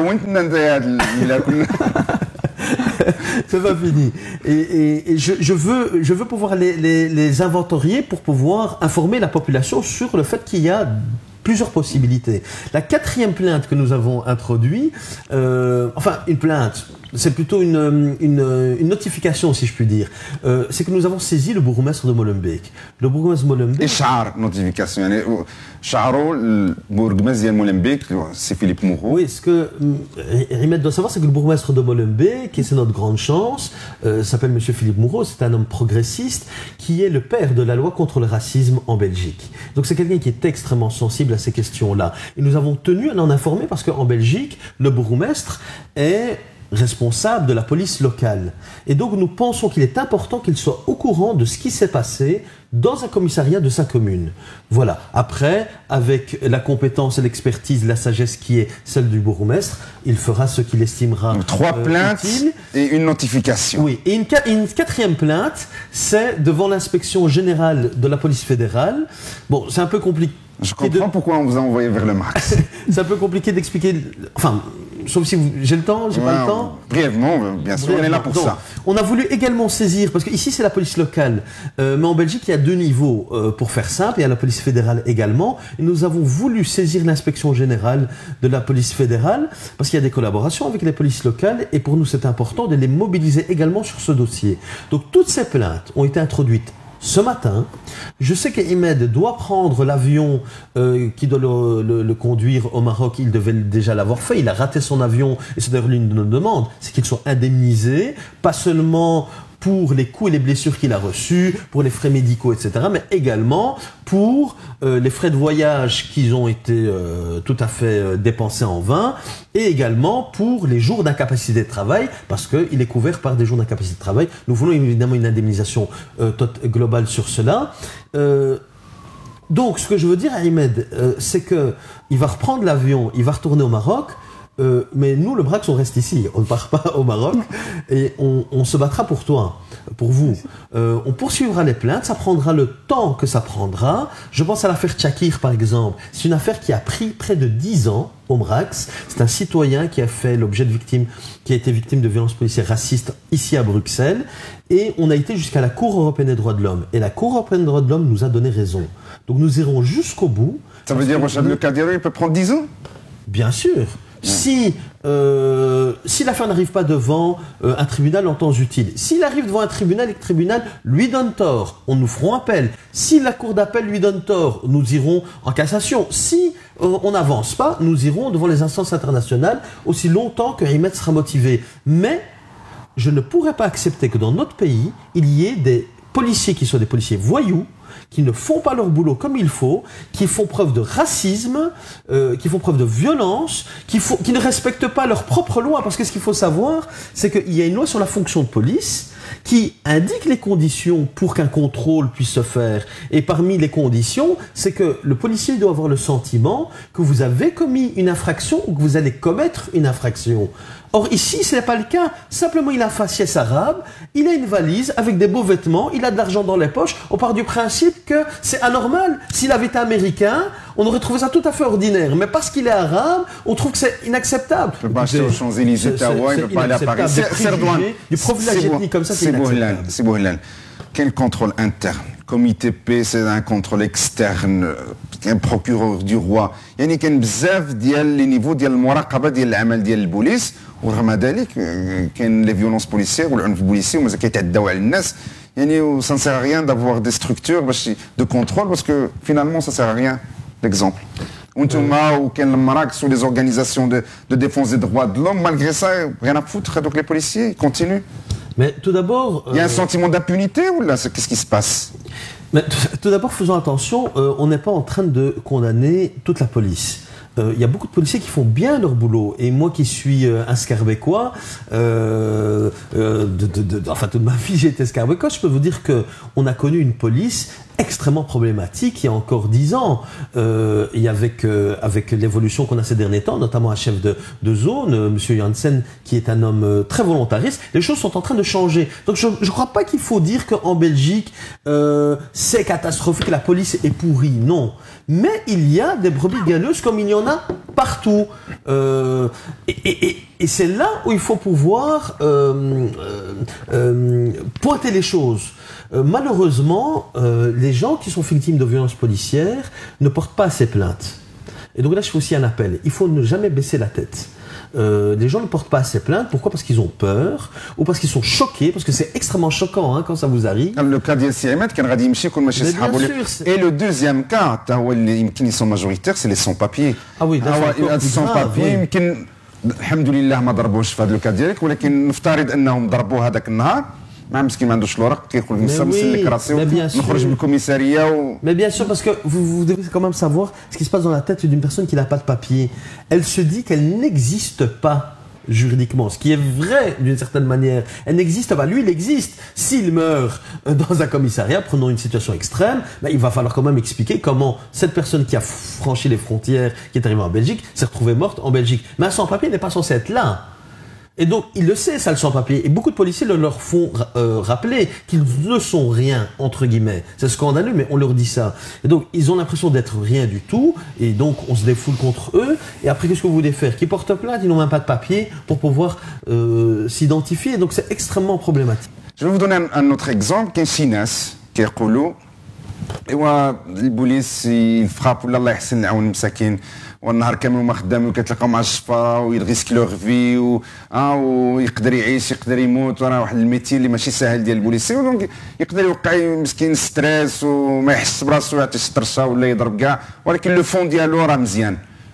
C'est pas fini. Et, et, et je, je, veux, je veux pouvoir les, les, les inventorier pour pouvoir informer la population sur le fait qu'il y a plusieurs possibilités. La quatrième plainte que nous avons introduite, euh, enfin une plainte, c'est plutôt une, une, une notification si je puis dire, euh, c'est que nous avons saisi le bourgmestre de Molenbeek. Le bourgmestre de Molenbeek... إشعار notification, يعني شعروا البورغمestre ديال Molenbeek, c'est Philippe Moreau. Oui, ce que Rimet doit savoir, c'est que le bourgmestre de Molenbeek, et c'est notre grande chance, euh, s'appelle Monsieur Philippe Moreau, c'est un homme progressiste qui est le père de la loi contre le racisme en Belgique. Donc c'est quelqu'un qui est extrêmement sensible à ces questions-là. Et nous avons tenu à en informer parce qu'en Belgique, le bourgmestre est responsable de la police locale. Et donc nous pensons qu'il est important qu'il soit au courant de ce qui s'est passé dans un commissariat de sa commune. Voilà. Après, avec la compétence et l'expertise, la sagesse qui est celle du bourgmestre, il fera ce qu'il estimera donc, trois euh, plaintes utile. Et une notification. Oui. Et une, une quatrième plainte, c'est devant l'inspection générale de la police fédérale. Bon, c'est un peu compliqué. Je comprends de... pourquoi on vous a envoyé vers le max. C'est un peu compliqué d'expliquer. Enfin, sauf si vous... j'ai le temps, j'ai ouais, pas le temps. Brièvement, bien sûr, brièvement. On est là pour donc, ça. On a voulu également saisir, parce qu'ici c'est la police locale, euh, mais en Belgique il y a deux niveaux euh, pour faire simple, il y a la police fédérale également. Et nous avons voulu saisir l'inspection générale de la police fédérale, parce qu'il y a des collaborations avec les polices locales, et pour nous c'est important de les mobiliser également sur ce dossier. Donc toutes ces plaintes ont été introduites ce matin. Je sais qu'Imed doit prendre l'avion euh, qui doit le, le, le conduire au Maroc. Il devait déjà l'avoir fait. Il a raté son avion. Et c'est d'ailleurs l'une de nos demandes. C'est qu'il soit indemnisé, pas seulement pour les coups et les blessures qu'il a reçus, pour les frais médicaux, et cetera, mais également pour euh, les frais de voyage qui ont été euh, tout à fait euh, dépensés en vain, et également pour les jours d'incapacité de travail, parce qu'il est couvert par des jours d'incapacité de travail. Nous voulons évidemment une indemnisation euh, globale sur cela. Euh, donc, ce que je veux dire à Ahmed, euh, c'est qu'il va reprendre l'avion, il va retourner au Maroc. Euh, mais nous, le Brax, on reste ici. On ne part pas au Maroc et on, on se battra pour toi, pour vous. Euh, on poursuivra les plaintes, ça prendra le temps que ça prendra. Je pense à l'affaire Tchakir, par exemple. C'est une affaire qui a pris près de dix ans au Brax. C'est un citoyen qui a fait l'objet de victime, qui a été victime de violences policières racistes ici à Bruxelles. Et on a été jusqu'à la Cour européenne des droits de l'homme. Et la Cour européenne des droits de l'homme nous a donné raison. Donc nous irons jusqu'au bout. Ça veut dire que le cas d'Iré peut prendre dix ans ? Bien sûr. Si, euh, si l'affaire n'arrive pas devant euh, un tribunal en temps utile, s'il arrive devant un tribunal et que le tribunal lui donne tort, on nous ferons appel. Si la cour d'appel lui donne tort, nous irons en cassation. Si euh, on n'avance pas, nous irons devant les instances internationales aussi longtemps que Ahmed sera motivé. Mais je ne pourrais pas accepter que dans notre pays, il y ait des policiers qui soient des policiers voyous, qui ne font pas leur boulot comme il faut, qui font preuve de racisme, euh, qui font preuve de violence, qui, faut, qui ne respectent pas leur propre loi. Parce que ce qu'il faut savoir, c'est qu'il y a une loi sur la fonction de police qui indique les conditions pour qu'un contrôle puisse se faire. Et parmi les conditions, c'est que le policier doit avoir le sentiment que vous avez commis une infraction ou que vous allez commettre une infraction. Or ici, ce n'est pas le cas. Simplement, il a un faciès arabe, il a une valise avec des beaux vêtements, il a de l'argent dans les poches. On part du principe que c'est anormal. S'il avait été américain, on aurait trouvé ça tout à fait ordinaire. Mais parce qu'il est arabe, on trouve que c'est inacceptable. Il ne peut pas acheter aux Champs-Élysées, il ne peut pas aller à Paris. C'est du profilage ethnique comme ça, c'est inacceptable. C'est Bouhlal. Quel contrôle interne, comité P, c'est un contrôle externe, un procureur du roi. يعني كان بزاف ديال لي نيفو ديال المراقبه ديال العمل ديال البوليس ورغم ذلك كاين لي فيولونس بوليسيير والعنف البوليسي ومازال كيتعداو على الناس يعني ça sert à rien d'avoir des structures باش de contrôle parce que finalement ça sert à rien l'exemple. وانتوما وكاين المراكز ولي زورغانيزاسيون دو دو ديفونس دي droits de l'homme malgré ça rien à foutre donc les policiers ils continuent. Mais tout d'abord il y a un euh... sentiment d'impunité ou là qu'est-ce qui se passe? Mais tout d'abord faisons attention, euh, on n'est pas en train de condamner toute la police. Il euh, y a beaucoup de policiers qui font bien leur boulot. Et moi qui suis euh, un Scarbécois, euh, euh, de, de, de, enfin toute ma vie j'ai été Scarbécois, je peux vous dire qu'on a connu une police extrêmement problématique il y a encore dix ans. Euh, et avec, euh, avec l'évolution qu'on a ces derniers temps, notamment un chef de, de zone, euh, M. Janssen, qui est un homme euh, très volontariste, les choses sont en train de changer. Donc je ne crois pas qu'il faut dire qu'en Belgique, euh, c'est catastrophique, la police est pourrie. Non. Mais il y a des brebis galeuses comme il y en a partout. Euh, et et, et, et c'est là où il faut pouvoir euh, euh, euh, pointer les choses. Euh, malheureusement, euh, les gens qui sont victimes de violences policières ne portent pas ces plaintes. Et donc là, je fais aussi un appel. Il faut ne jamais baisser la tête. Euh, les gens ne portent pas ces plaintes. Pourquoi? Parce qu'ils ont peur ou parce qu'ils sont choqués, parce que c'est extrêmement choquant hein, quand ça vous arrive. Le cas de Sir Ahmed, كان غادي يمشي يكون ماشي صحابو. Et le deuxième cas, تا هو اللي يمكن sont majoritaires, c'est les sans-papiers. Ah oui, les sans-papiers يمكن الحمد لله ما ضربوش في هذا الكا ديالك ولكن نفترض انهم ضربوه هذاك النهار. مع مسكين ما عندوش الورق كيقول لك نسلك راسي ونخرج من الكوميساريه و... Mais bien sûr parce que vous, vous devez quand même savoir ce qui se passe dans la tête d'une personne qui n'a pas de papier. Elle se dit qu'elle n'existe pas juridiquement, ce qui est vrai d'une certaine manière. Elle n'existe pas. Lui, il existe. S'il meurt dans un commissariat, prenons une situation extrême, ben, il va falloir quand même expliquer comment cette personne qui a franchi les frontières, qui est arrivée en Belgique, s'est retrouvée morte en Belgique. Mais un sans-papier n'est pas censé être là. Et donc, il le sait, ça, le sans-papier. Et beaucoup de policiers le leur font euh, rappeler qu'ils ne sont rien, entre guillemets. C'est scandaleux, mais on leur dit ça. Et donc, ils ont l'impression d'être rien du tout. Et donc, on se défoule contre eux. Et après, qu'est-ce que vous voulez faire? Qu'ils portent plainte, ils n'ont même pas de papier pour pouvoir euh, s'identifier. Donc, c'est extrêmement problématique. Je vais vous donner un, un autre exemple. Qu'un Sinas, qui est Koulou. Et moi, le police, il frappe, Allah يحسن العون المساكين. والنهار كامل هما خدامين وكتلقاو مع الشفا ويرغيسك لوغ في و اه ويقدر يعيش يقدر يموت وراه واحد الميتي اللي ماشي ساهل ديال البوليسي دونك يقدر يوقع مسكين ستريس وما يحس براسو يعطي شطرشه ولا يضرب كاع ولكن لو فون ديالو راه مزيان.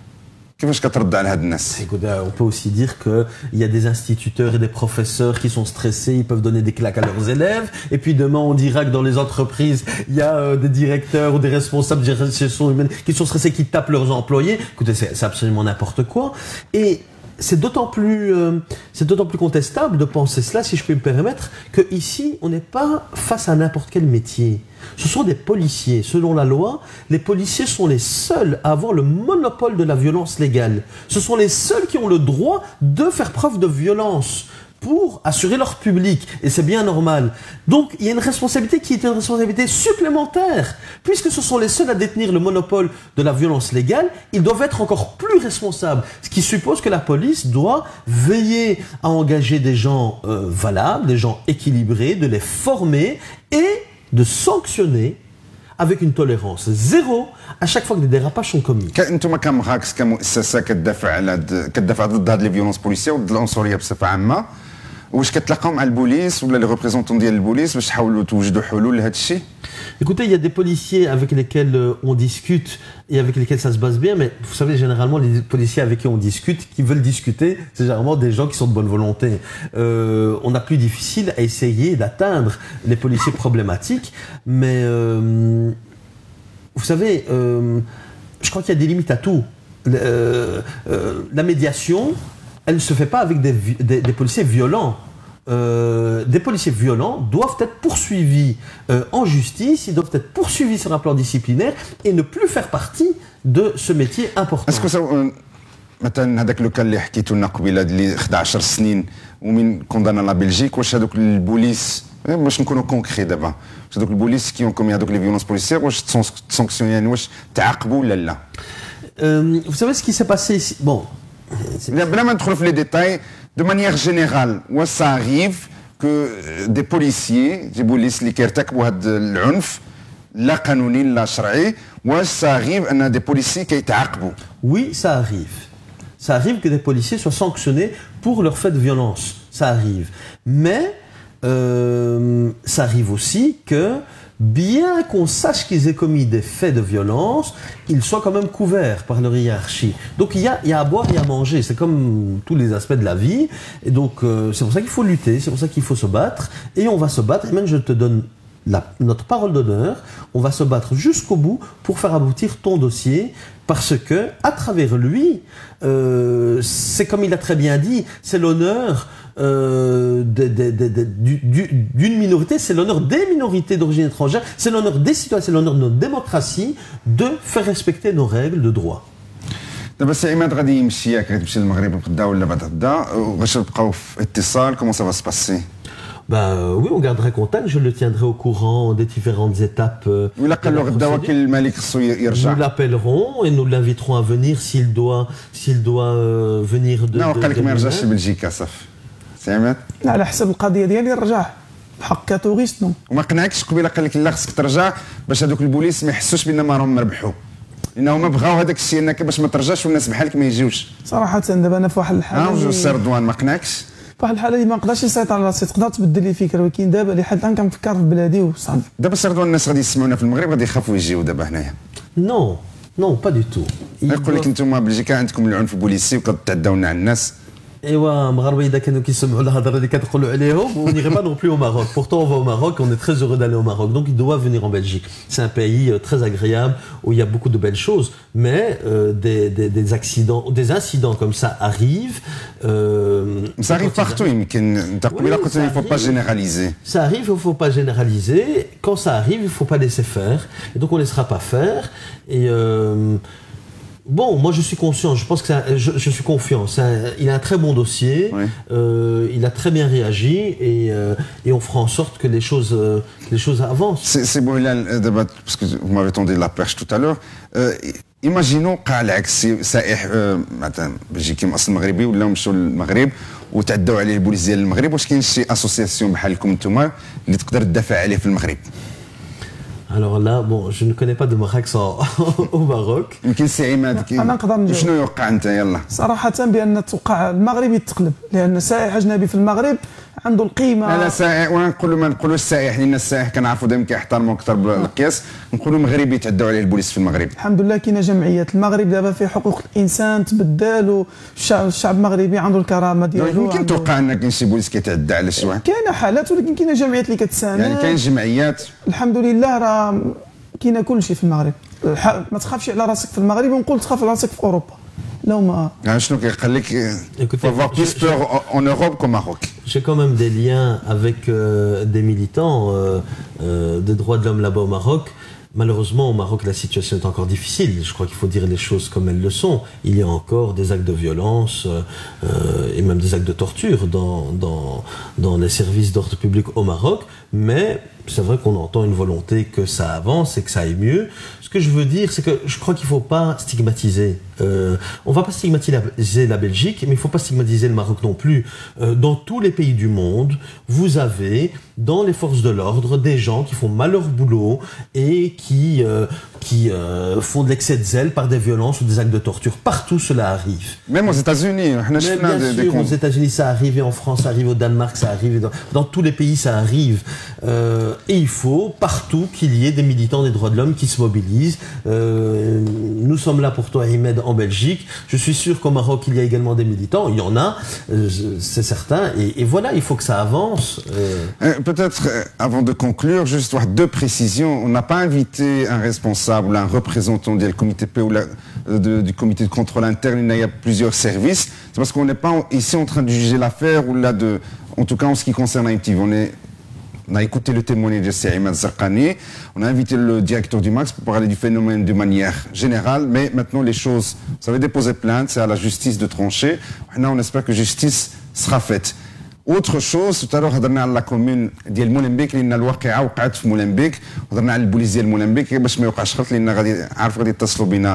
كيفاش كترد على هاد الناس؟ On peut aussi dire que il y a des instituteurs et des professeurs qui sont stressés, ils peuvent donner des claques à leurs élèves et puis demain on dira que dans les entreprises, il y a euh, des directeurs ou des responsables de gestion humaine qui sont stressés qui tapent leurs employés. Écoutez, c'est, c'est absolument n'importe quoi et c'est d'autant plus, euh, c'est d'autant plus contestable de penser cela, si je peux me permettre, que ici on n'est pas face à n'importe quel métier. Ce sont des policiers. Selon la loi, les policiers sont les seuls à avoir le monopole de la violence légale. Ce sont les seuls qui ont le droit de faire preuve de violence pour assurer leur public. Et c'est bien normal. Donc, il y a une responsabilité qui est une responsabilité supplémentaire. Puisque ce sont les seuls à détenir le monopole de la violence légale, ils doivent être encore plus responsables. Ce qui suppose que la police doit veiller à engager des gens euh, valables, des gens équilibrés, de les former et de sanctionner avec une tolérance zéro à chaque fois que des dérapages sont commis. انتم كمراكز كمؤسسه كتدافع على كتدافع ضد هاد لي فيولونس بوليسيه وضد العنصريه بصفه عامه واش كتلاقاو مع البوليس ولا لي ريبريزونطون ديال البوليس باش تحاولوا توجدوا حلول لهذا الشيء؟ Écoutez, il y a des policiers avec lesquels euh, on discute et avec lesquels ça se passe bien, mais vous savez, généralement, les policiers avec qui on discute, qui veulent discuter, c'est généralement des gens qui sont de bonne volonté. Euh, on a plus difficile à essayer d'atteindre les policiers problématiques, mais euh, vous savez, euh, je crois qu'il y a des limites à tout. Euh, euh, la médiation, elle ne se fait pas avec des, des, des policiers violents. Euh, des policiers violents doivent être poursuivis euh, en justice, ils doivent être poursuivis sur un plan disciplinaire et ne plus faire partie de ce métier important. Est-ce que ça, مثلا هذاك لو كان اللي حكيتو لنا قبيله اللي احد عشر سنين ومن كوندانا لا بلجيك واش هذوك البوليس باش نكونوا كونكري دابا واش هذوك البوليس كي كومي هذوك لي فيولونس بوليسيير واش تسانكسيون يعني واش تعاقبوا ولا لا؟ Vous savez ce qui s'est passé ici? Bon, بلا ما ندخلوا في لي ديتاي. De manière générale, ça arrive que des policiers, des policiers qui ont هاد العنف لا قانوني لا شرعي واش صاغيب ان دي بوليسي كيتعاقبوا؟ Oui, ça arrive. Ça arrive que des policiers soient sanctionnés pour leur fait de violence. Ça arrive. Mais euh, ça arrive aussi que, bien qu'on sache qu'ils aient commis des faits de violence, ils soient quand même couverts par leur hiérarchie. Donc il y a, il y a à boire et à manger. C'est comme tous les aspects de la vie. Et donc euh, c'est pour ça qu'il faut lutter, c'est pour ça qu'il faut se battre. Et on va se battre. Et même je te donne la, notre parole d'honneur, on va se battre jusqu'au bout pour faire aboutir ton dossier. Parce que, à travers lui, euh, c'est comme il a très bien dit, c'est l'honneur euh, de, de, de, de, du, d'une minorité, c'est l'honneur des minorités d'origine étrangère, c'est l'honneur des citoyens, c'est l'honneur de notre démocratie de faire respecter nos règles de droit. دابا سي عماد غادي يمشي ياك غتمشي للمغرب غدا ولا بعد غدا واش تبقاو في اتصال كومون سا فا سباسي؟ Ben euh, oui, on garderait contact, je le tiendrai au courant des différentes étapes. Euh, ولا قال له غدا وكيل الملك خصو يرجع. Nous l'appellerons et nous l'inviterons à venir s'il doit s'il doit euh, venir de. لا وقال لك ما يرجعش لبلجيكا صافي. سي عماد؟ على حسب القضيه ديالي رجع بحق كاتوريست نو. وما قنعكش قبيله قال لك لا خصك ترجع باش هذوك البوليس ما يحسوش بان ما راهم مربحوا. لانهم بغاو هذاك الشيء انك باش ما ترجعش والناس بحالك ما يجيوش. صراحه دابا انا في واحد الحاله. ها وجو السي رضوان ما قنعكش؟ في واحد الحاله اللي ما نقدرش نسيطر على راسي تقدر تبدل لي فكره ولكن دابا لحد الان كنفكر في بلادي وصافي. دابا السي رضوان الناس غادي يسمعونا في المغرب غادي يخافوا يجيو دابا هنايا. نو نو با دو تو. يقول لك انتم بلجيكا عندكم العنف البوليسي وكتعداونا على الناس. ايوا مغاربه اذا كانوا كيسمعوا الهضره اللي كتقولوا عليهم on n'irait pas non plus au Maroc. Pourtant on va au Maroc, on est très heureux d'aller au Maroc. Donc ils doivent venir en Belgique. C'est un pays très agréable où il y a beaucoup de belles choses, mais euh, des, des des accidents, des incidents comme ça arrivent. Euh, ça arrive partout. يمكن انت قبيله قلت il faut pas généraliser. Ça arrive, il faut pas généraliser. Quand ça arrive, il faut pas laisser faire. Et donc on laissera pas faire. Et euh, Bon, moi je suis conscient, je pense que un, je, je suis confiant. Un, il a un très bon dossier, oui. euh, il a très bien réagi et, euh, et on fera en sorte que les choses, euh, les choses avancent. C'est bon, il a un débat, parce que vous m'avez tendu la perche tout à l'heure. Euh, imaginons قاع العكس سائح مثلا بلجيكي من اصل مغربي ولا مشاو للمغرب وتعداو عليه البوليس ديال المغرب، واش كاين شي اسوسياسيون بحالكم نتوما اللي تقدر تدافع عليه في المغرب؟ Alors là, bon, je ne connais pas de Maroc au Maroc. يمكن سي عماد انا نقدر نجاوب. شنو يوقع انت يلا؟ صراحه بان توقع المغرب يتقلب لان سائح اجنبي في المغرب عنده القيمه. لا سائح ونقولوا ما نقولوش سائح لان السائح كنعرفوا دائما كيحترموا اكثر بالقياس، نقولوا مغربي يتعدوا عليه البوليس في المغرب. الحمد لله كاينه جمعيات المغرب دابا فيه حقوق الانسان تبدل والشعب المغربي عنده الكرامه ديالو. يمكن توقع ان كاين شي بوليس كيتعدى على شي واحد. كاينه حالات ولكن كاينه جمعيات اللي كتساند. يعني كاين جمعيات الحمد لله راه كاينه كل شيء في المغرب. ما تخافش على راسك في المغرب ونقول تخاف على راسك في اوروبا. لا ما يعني شنو كيقول لك faut avoir plus peur en Europe qu'au Maroc. J'ai quand même des liens avec euh, des militants euh, euh, des droits de l'homme là-bas au Maroc. Malheureusement, au Maroc, la situation est encore difficile. Je crois qu'il faut dire les choses comme elles le sont. Il y a encore des actes de violence euh, et même des actes de torture dans, dans, dans les services d'ordre public au Maroc. Mais c'est vrai qu'on entend une volonté que ça avance et que ça aille mieux. Ce que je veux dire, c'est que je crois qu'il ne faut pas stigmatiser. Euh, on ne va pas stigmatiser la Belgique, mais il ne faut pas stigmatiser le Maroc non plus. Euh, dans tous les pays du monde, vous avez dans les forces de l'ordre des gens qui font mal leur boulot et qui, euh, qui euh, font de l'excès de zèle par des violences ou des actes de torture. Partout cela arrive. Même aux États-Unis. Bien sûr, aux États-Unis ça arrive, et en France ça arrive, au Danemark ça arrive, dans, dans tous les pays ça arrive. Euh, et il faut partout qu'il y ait des militants des droits de l'homme qui se mobilisent. Euh, nous sommes là pour toi, Ahmed, en Belgique. Je suis sûr qu'au Maroc il y a également des militants. Il y en a, euh, c'est certain. Et, et voilà, il faut que ça avance. Euh... Peut-être euh, avant de conclure, juste deux précisions. On n'a pas invité un responsable ou un représentant du comité P ou la, de, du comité de contrôle interne. Il y a plusieurs services. C'est parce qu'on n'est pas ici en train de juger l'affaire ou là de, en tout cas en ce qui concerne Haïti. On est On a écouté le témoignage de Sir Imad Zarqani, on a invité le directeur du Max pour parler du phénomène de manière générale, mais maintenant les choses, vous avez déposé plainte, c'est à la justice de trancher. Maintenant on espère que justice sera faite. Autre chose, tout à l'heure هضرنا على la commune ديال مولنبيك لان الواقعه وقعت في مولنبيك، وهضرنا على البوليس ديال مولنبيك باش ما يوقعش خلط لان غادي عارف غادي يتصلوا بنا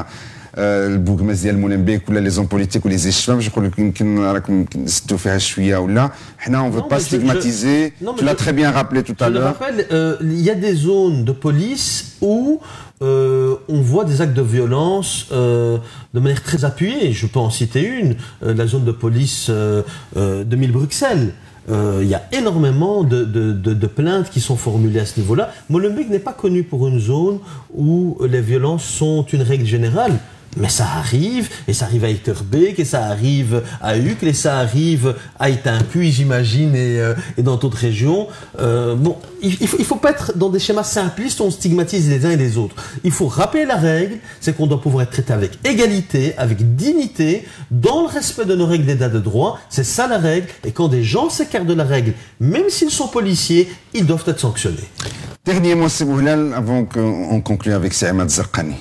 البوكماس ديال مولمبيك ولا لي زون بوليتيك ولي زيشفام باش يقول لك يمكن راكم نزدوا فيها شويه ولا حنا اون فو با ستيغماتيزي. Tu l'as très bien rappelé tout à l'heure. Je le rappelle, euh, il y a des zones de police où euh, on voit des actes de violence euh, de manière très appuyée. Je peux en citer une, euh, la zone de police euh, euh, de Mille-Bruxelles. Il euh, y a énormément de, de, de, de plaintes qui sont formulées à ce niveau-là. Molenbeek n'est pas connu pour une zone où les violences sont une règle générale. Mais ça arrive, et ça arrive à Etterbeek, et ça arrive à Uccle, et ça arrive à Étainpuy, j'imagine, et, euh, et dans d'autres régions. Euh, bon, il, il, faut, il faut pas être dans des schémas simplistes où on stigmatise les uns et les autres. Il faut rappeler la règle, c'est qu'on doit pouvoir être traité avec égalité, avec dignité, dans le respect de nos règles d'état de droit. C'est ça la règle, et quand des gens s'écartent de la règle, même s'ils sont policiers, ils doivent être sanctionnés. Dernier mot, c'est Bouhlal, avant qu'on conclue avec Saïmad Zarqani.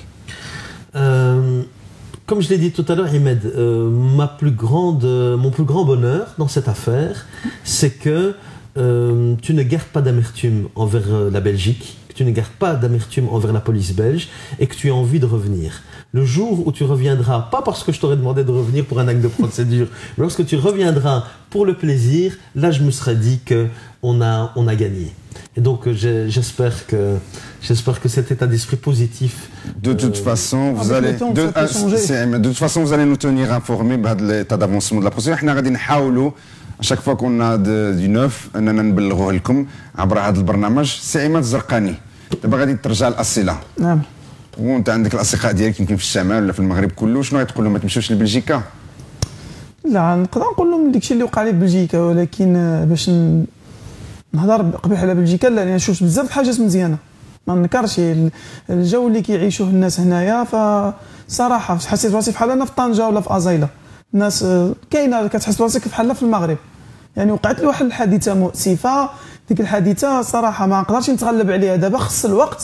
Euh, comme je l'ai dit tout à l'heure, Ahmed, euh, ma plus grande, euh, mon plus grand bonheur dans cette affaire, c'est que euh, tu ne gardes pas d'amertume envers euh, la Belgique, que tu ne gardes pas d'amertume envers la police belge et que tu as envie de revenir. Le jour où tu reviendras, pas parce que je t'aurais demandé de revenir pour un acte de procédure, mais lorsque tu reviendras pour le plaisir, là je me serais dit qu'on a, on a gagné. Et donc j'espère que, j'espère que cet état d'esprit positif. De toute euh, façon, vous allez. De, euh, de toute façon, vous allez nous tenir informés de l'état d'avancement de la procédure. Nous allons à chaque fois qu'on a de, du neuf, nous نبلغوه لكم عبر هذا البرنامج. سعيمات الزرقاني. دابا غادي ترجع الأصيلة. نعم. وانت عندك الاصدقاء ديالك يمكن في الشمال ولا في المغرب كله، شنو غتقول لهم؟ ما تمشيوش لبلجيكا؟ لا نقدر نقول لهم داكشي اللي وقع لي في بلجيكا، ولكن باش نهضر قبيح على بلجيكا لا، لان شفت بزاف الحاجات مزيانه ما ننكرش. الجو اللي كيعيشوه الناس هنايا فصراحه حسيت راسي بحال انا في طنجه ولا في ازايله. الناس كاينه كتحس راسك بحال في المغرب. يعني وقعت لي واحد الحادثه مؤسفه، ديك الحادثه صراحه ما نقدرش نتغلب عليها. دابا خص الوقت،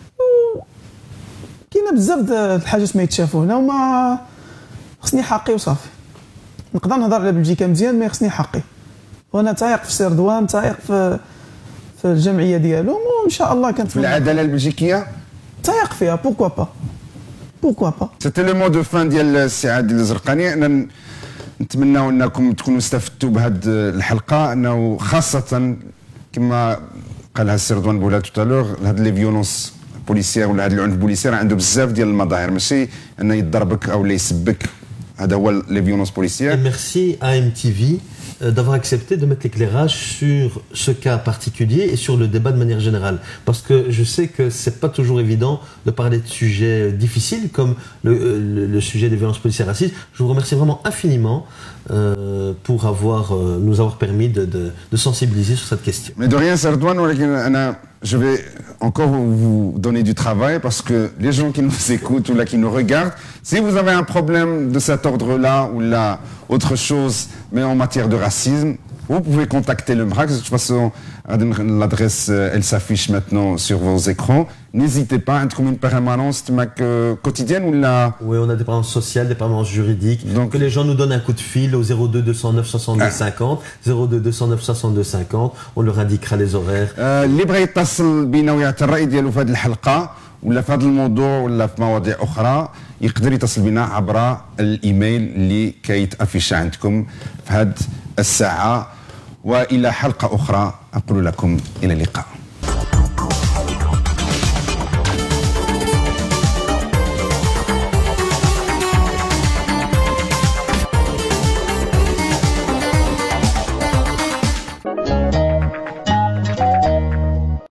كاينه بزاف د الحاجات ما يتشافوا هنا وما خصني حقي وصافي. نقدر نهضر على بلجيكا مزيان، ما خصني حقي، وانا تايق في سردوان، تايق في في الجمعيه ديالهم، وان شاء الله كانت في العداله البلجيكيه تايق فيها. بوركوا با بوركوا با. سيتي لو مو دو فان ديال السي عادل الزرقاني. انا نتمناو انكم تكونوا استفدتوا بهذه الحلقه، انه خاصه كما قالها السي رضوان بولا توتالور، هاد لي فيولونس بوليسيير ولا هذا العنف البوليسيير عنده بزاف ديال المظاهر، ماشي انه يضربك او لا يسبك. هذا هو لي فيولونس بوليسيير. Merci à M T V d'avoir accepté de mettre l'éclairage sur ce cas particulier et sur le débat de manière générale. Parce que je sais que c'est pas toujours évident de parler de sujets difficiles comme le, le, le sujet des violences policières racistes. Je vous remercie vraiment infiniment euh, pour avoir, euh, nous avoir permis de, de, de sensibiliser sur cette question. Mais de rien, Sardouane, je vais encore vous donner du travail parce que les gens qui nous écoutent ou là qui nous regardent, si vous avez un problème de cet ordre-là ou là autre chose, mais en matière de racisme, vous pouvez contacter le M R A C. De toute façon, l'adresse, elle s'affiche maintenant sur vos écrans. N'hésitez pas, entre une permanence quotidienne ou là. Oui, on a des permanences sociales, des permanences juridiques. Donc, que les gens nous donnent un coup de fil au zéro deux deux cent neuf soixante-deux cinquante, zéro deux deux cent neuf soixante-deux cinquante. On leur indiquera les horaires. اللي بغى يتصل بينا ويعطي الرأي ديالو في هذه الحلقة ولا في هذا الموضوع ولا في مواضيع أخرى، يقدر يتصل بنا عبر الإيميل اللي كيتأفيش عندكم في هذه الساعة. وإلى حلقة أخرى أقول لكم إلى اللقاء.